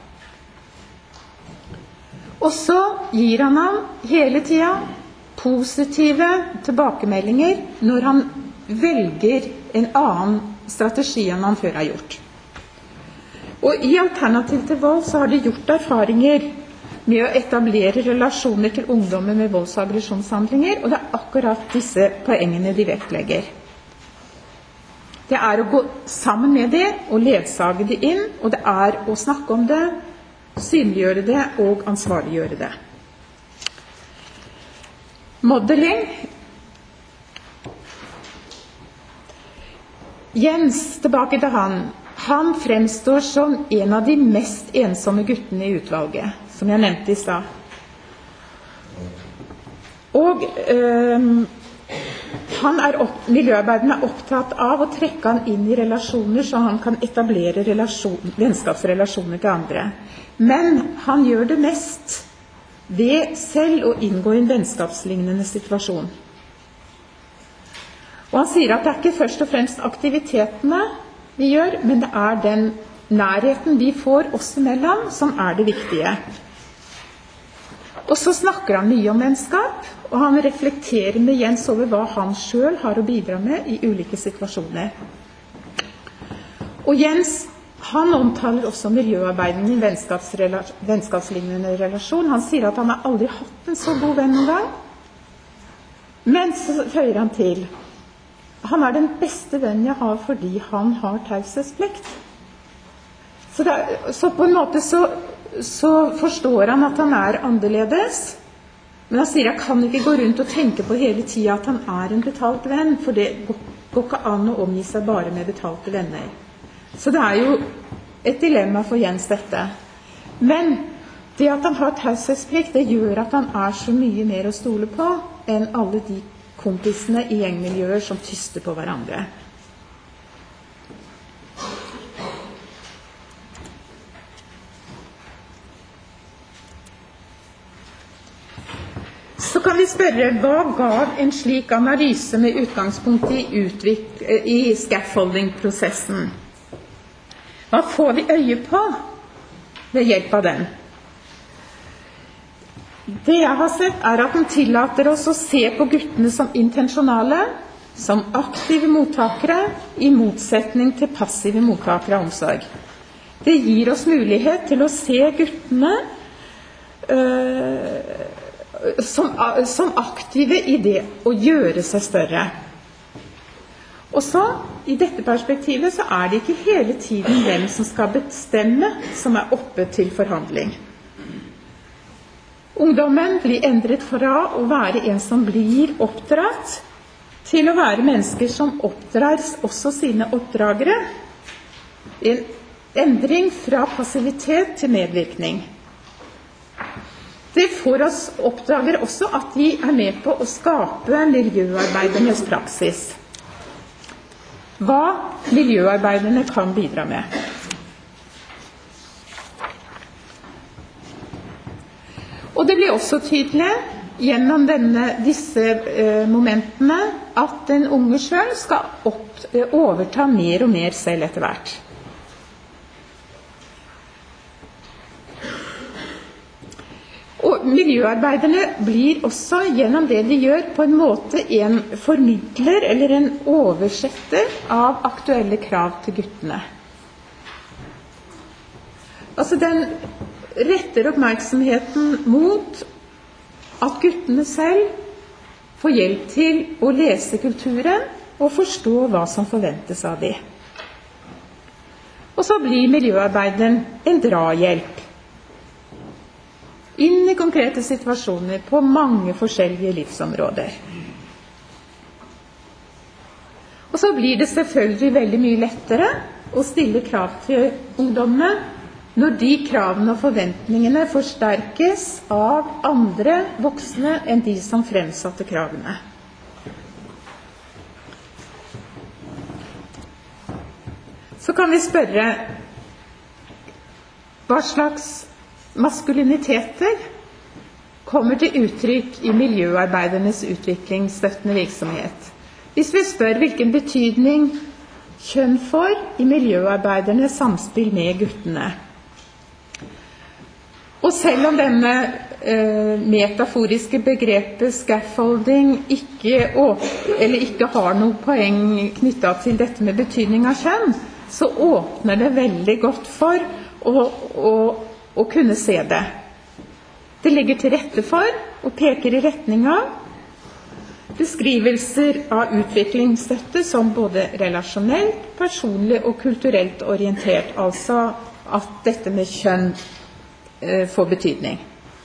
Og så gir han ham hele tiden positive tilbakemeldinger når han velger en annen strategi enn han før har gjort. Og i Alternativ til vold så har de gjort erfaringer med å etablere relasjoner til ungdommer med volds- og aggresjonshandlinger, og det er akkurat disse poengene de vektlegger. Det er å gå sammen med det og ledsage det inn, og det er å snakke om det, synliggjøre det og ansvarliggjøre det. Modeling. Jens, tilbake til han. Han fremstår som en av de mest ensomme guttene i utvalget, som jeg nevnte i stad. Og øh, han er opp, miljøarbeideren er opptatt av å trekke han inn i relasjoner, så han kan etablere relasjon, vennskapsrelasjoner til andre. Men han gjør det mest ved selv å inngå i en vennskapslignende situasjon. Og han sier at det er ikke først og fremst aktivitetene vi gjør, men det er den nærheten vi får oss imellom som er det viktige. Og så snakker han mye om vennskap, og han reflekterer med Jens over hva han selv har å bidra med i ulike situasjoner. Og Jens, han omtaler også miljøarbeiden i vennskapslignende relasjon. Han sier at han har aldri hatt en så god venn noen gang. Men så føyer han til: han er den beste vennen jeg har fordi han har taushetsplikt. Så, det, så på en måte så, så forstår han at han er annerledes. Men han sier jeg kan ikke gå rundt og tenke på hele tiden at han er en betalt venn, for det går, går ikke an å omgi seg bare med betalte venner. Så det er jo et dilemma for Jens dette. Men det at han har taushetsplikt, det gjør at han er så mye mer å stole på enn alle de kompisene i gjengmiljøer som tyster på hverandre. Så kan vi spørre, hva gav en slik analyse med utgangspunkt i, utvik- i scaffolding-prosessen? Hva får vi øye på ved hjelp av den? Det jeg har sett er at den tillater oss å se på guttene som intensjonale, som aktive mottakere, i motsetning til passive mottakere av omsorg. Det gir oss mulighet til å se guttene øh, som, som aktive i det å gjøre seg større. Og så, i dette perspektivet, så er det ikke hele tiden hvem som skal bestemme som er oppe til forhandling. Ungdommen blir endret fra å være en som blir oppdratt, til å være mennesker som oppdrar også sine oppdragere. En endring fra passivitet til medvirkning. Det får oss oppdragere også at de er med på å skape miljøarbeidernes praksis. Hva miljøarbeiderne kan bidra med. Og det blir også tydelig gjennom denne, disse eh, momentene at den unge selv skal opp, eh, overta mer og mer selv etter hvert. Og miljøarbeiderne blir også gjennom det de gjør på en måte en formidler eller en oversetter av aktuelle krav til guttene. Altså den retter oppmerksomheten mot at guttene selv får hjelp til å lese kulturen og forstå hva som forventes av dem. Og så blir miljøarbeideren en drahjelp inn i konkrete situasjoner på mange forskjellige livsområder. Og så blir det selvfølgelig veldig mye lettere å stille krav til ungdommene når de kravene og forventningene forsterkes av andre voksne enn de som fremsatte kravene. Så kan vi spørre, hva slags maskuliniteter kommer til uttrykk i miljøarbeidernes utviklingsstøttende virksomhet. Hvis vi spør hvilken betydning kjønn får i miljøarbeidernes samspill med guttene. Og selv om denne eh, metaforiske begrepet scaffolding ikke, eller ikke har noe poeng knyttet til dette med betydning av kjønn, så åpner det veldig godt for å, å, å kunne se det. Det legger til rette for og peker i retning av beskrivelser av utviklingsstøtte som både relasjonelt, personlig og kulturelt orientert, altså at dette med kjønn eh, får betydning.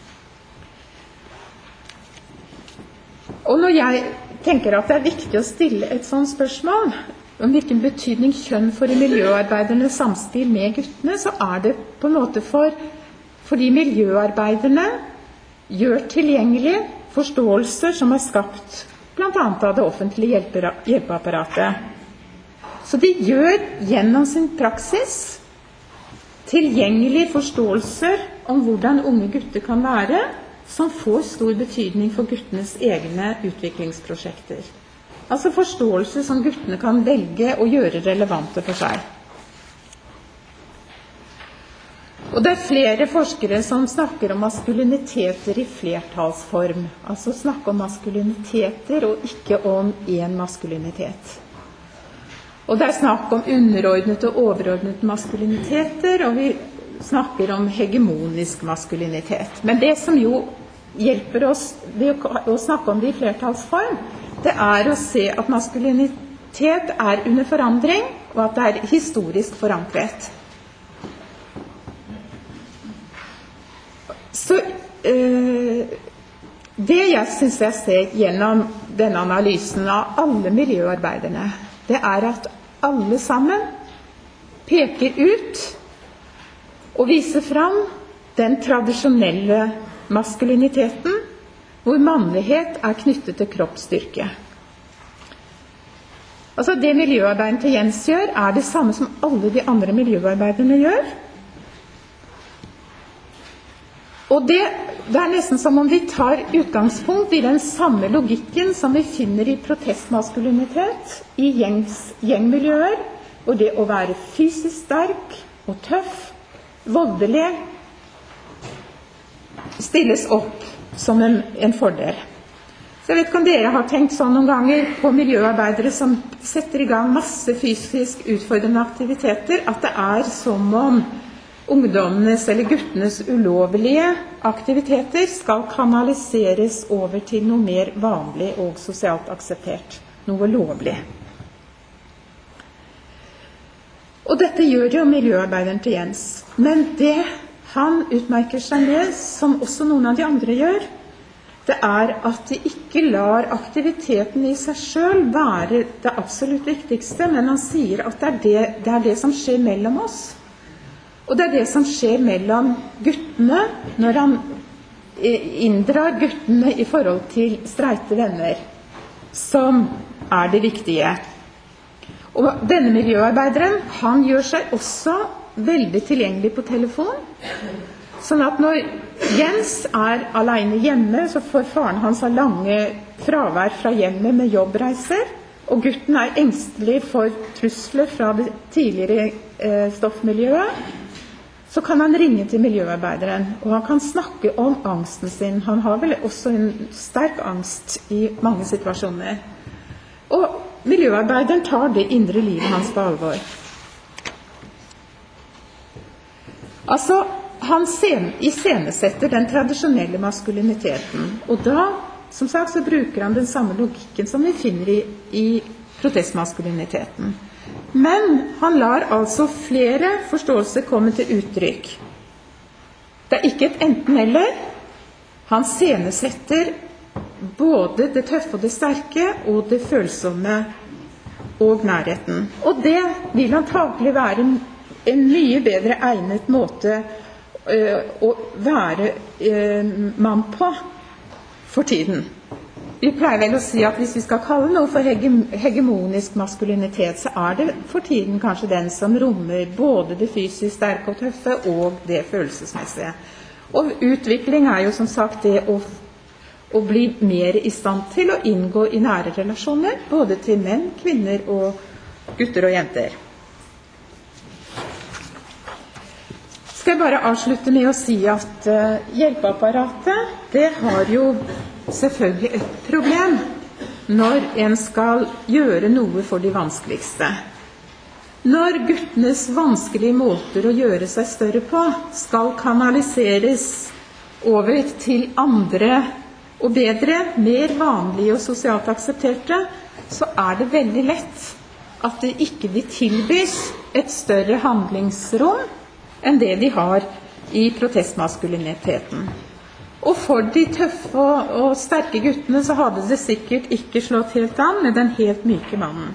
Og når jeg tenker at det er viktig å stille et sånt spørsmål om hvilken betydning kjønn får i miljøarbeidernes samspill med guttene, så er det på en måte for, fordi miljøarbeiderne gjør tilgjengelig forståelser som er skapt blant annet av det offentlige hjelpeapparatet. Så de gjør gjennom sin praksis tilgjengelige forståelser om hvordan unge gutter kan være, som får stor betydning for guttenes egne utviklingsprosjekter. Altså forståelser som guttene kan velge å gjøre relevante for seg. Og det er flere forskere som snakker om maskuliniteter i flertallsform. Altså snakker om maskuliniteter og ikke om en maskulinitet. Og det er snakk om underordnet og overordnet maskuliniteter, og vi snakker om hegemonisk maskulinitet. Men det som jo hjelper oss ved å snakke om det i flertallsform, det er å se at maskulinitet er under forandring, og at det er historisk forankret. Så eh, det jeg synes jeg ser gjennom denne analysen av alle miljøarbeiderne, det er at alle sammen peker ut og viser fram den tradisjonelle maskuliniteten, hvor mannlighet er knyttet til kroppsstyrke. Altså det miljøarbeideren til Jens gjør, er det samme som alle de andre miljøarbeiderne gjør. Og det, det er nesten som om vi tar utgangspunkt i den samme logikken som vi finner i protestmaskulinitet, i gjengs, gjengmiljøer, hvor det å være fysisk sterk og tøff, voldelig, stilles opp som en, en fordel. Så jeg vet ikke om dere har tenkt sånn noen ganger på miljøarbeidere som setter i gang masse fysisk utfordrende aktiviteter, at det er som om ungdommenes eller guttenes ulovlige aktiviteter skal kanaliseres over til noe mer vanlig og sosialt akseptert, noe lovlig. Og dette gjør jo miljøarbeideren til Jens. Men det han utmerker seg med, som også noen av de andre gjør, det er at de ikke lar aktiviteten i seg selv være det absolutt viktigste, men han sier at det er det, det, er det som skjer mellom oss. Og det er det som skjer mellom guttene når han inndrar guttene i forhold til streite venner, som er det viktige. Og denne miljøarbeideren, han gjør seg også veldig tilgjengelig på telefon, sånn at når Jens er alene hjemme, så får faren hans ha lange fravær fra hjemmet med jobbreiser, og gutten er engstelig for trusler fra det tidligere eh, stoffmiljøet, så kan han ringe til miljøarbeideren, og han kan snakke om angsten sin. Han har vel også en sterk angst i mange situasjoner. Og miljøarbeideren tar det indre livet hans på alvor. Altså, han iscenesetter den tradisjonelle maskuliniteten, og da, som sagt, så bruker han den samme logikken som vi finner i, i protestmaskuliniteten. Men han lar altså flere forståelser komme til uttrykk. Det er ikke et enten-eller. Han scenesetter både det tøffe og det sterke, og det følsomme og nærheten. Og det vil antagelig være en, en mye bedre egnet måte uh, å være uh, mann på for tiden. Vi pleier vel å si at hvis vi skal kalle noe for hegemonisk maskulinitet, så er det for tiden kanskje den som rommer både det fysisk sterke og tøffe og det følelsesmessige. Og utvikling er jo som sagt det å, å bli mer i stand til å inngå i nære relasjoner, både til menn, kvinner og gutter og jenter. Skal jeg bare avslutte med å si at uh, hjelpeapparatet, det har jo selvfølgelig et problem når en skal gjøre noe for de vanskeligste. Når guttenes vanskelige måter å gjøre seg større på skal kanaliseres over til andre og bedre, mer vanlige og sosialt aksepterte, så er det veldig lett at det ikke vil tilbys et større handlingsrom enn det de har i protestmaskuliniteten. Og for de tøffe og, og sterke guttene så hadde det sikkert ikke slått helt an med den helt myke mannen.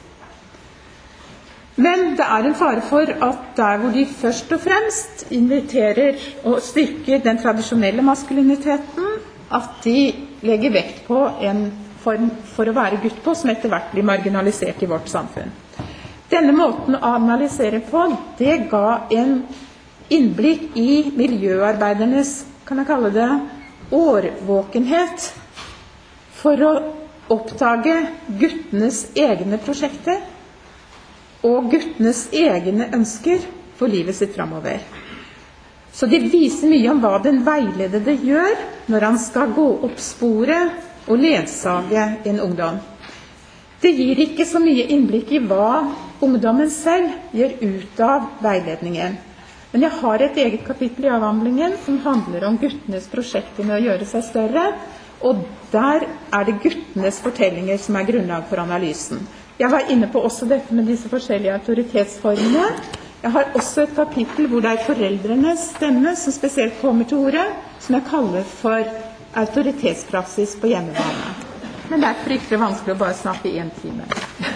Men det er en fare for at der hvor de først og fremst inviterer og styrker den tradisjonelle maskuliniteten, at de legger vekt på en form for å være gutt på som etter hvert blir marginalisert i vårt samfunn. Denne måten å analysere på, det ga en innblikk i miljøarbeidernes, kan jeg kalle det, årvåkenhet for å oppdage guttenes egne prosjekter og guttenes egne ønsker for livet sitt fremover. Så det viser mye om hva den veiledede gjør når han skal gå opp sporet og ledsage en ungdom. Det gir ikke så mye innblikk i hva ungdommen selv gjør ut av veiledningen. Men jeg har et eget kapittel i avhandlingen som handler om guttenes prosjekter med å gjøre seg større, og der er det guttenes fortellinger som er grunnlag for analysen. Jeg var inne på også dette med disse forskjellige autoritetsformene. Jeg har også et kapittel hvor det er foreldrenes stemme som spesielt kommer til ordet, som jeg kaller for autoritetspraksis på hjemmebane. Men det er fryktelig vanskelig å bare snakke i en time.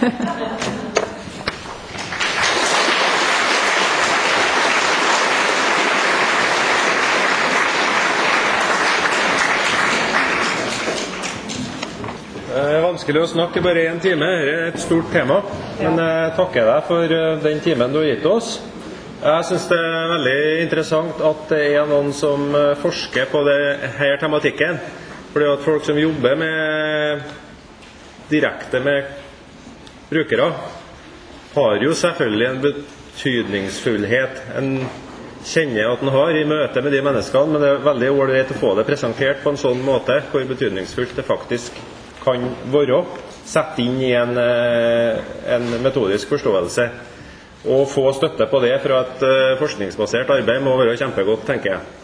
Det er vanskelig å snakke bare i en time, det er et stort tema, men jeg takker deg for den timen du har gitt oss. Jeg synes det er veldig interessant at det er noen som forsker på denne tematikken, fordi at folk som jobber med, direkte med brukere har jo selvfølgelig en betydningsfullhet, en kjenner at den har i møte med de menneskene, men det er veldig ålreit å få det presentert på en sånn måte, hvor betydningsfullt det faktisk kan være, sett inn i en, en metodisk forståelse. Og få støtte på det fra et forskningsbasert arbeid må være kjempegodt, tenker jeg.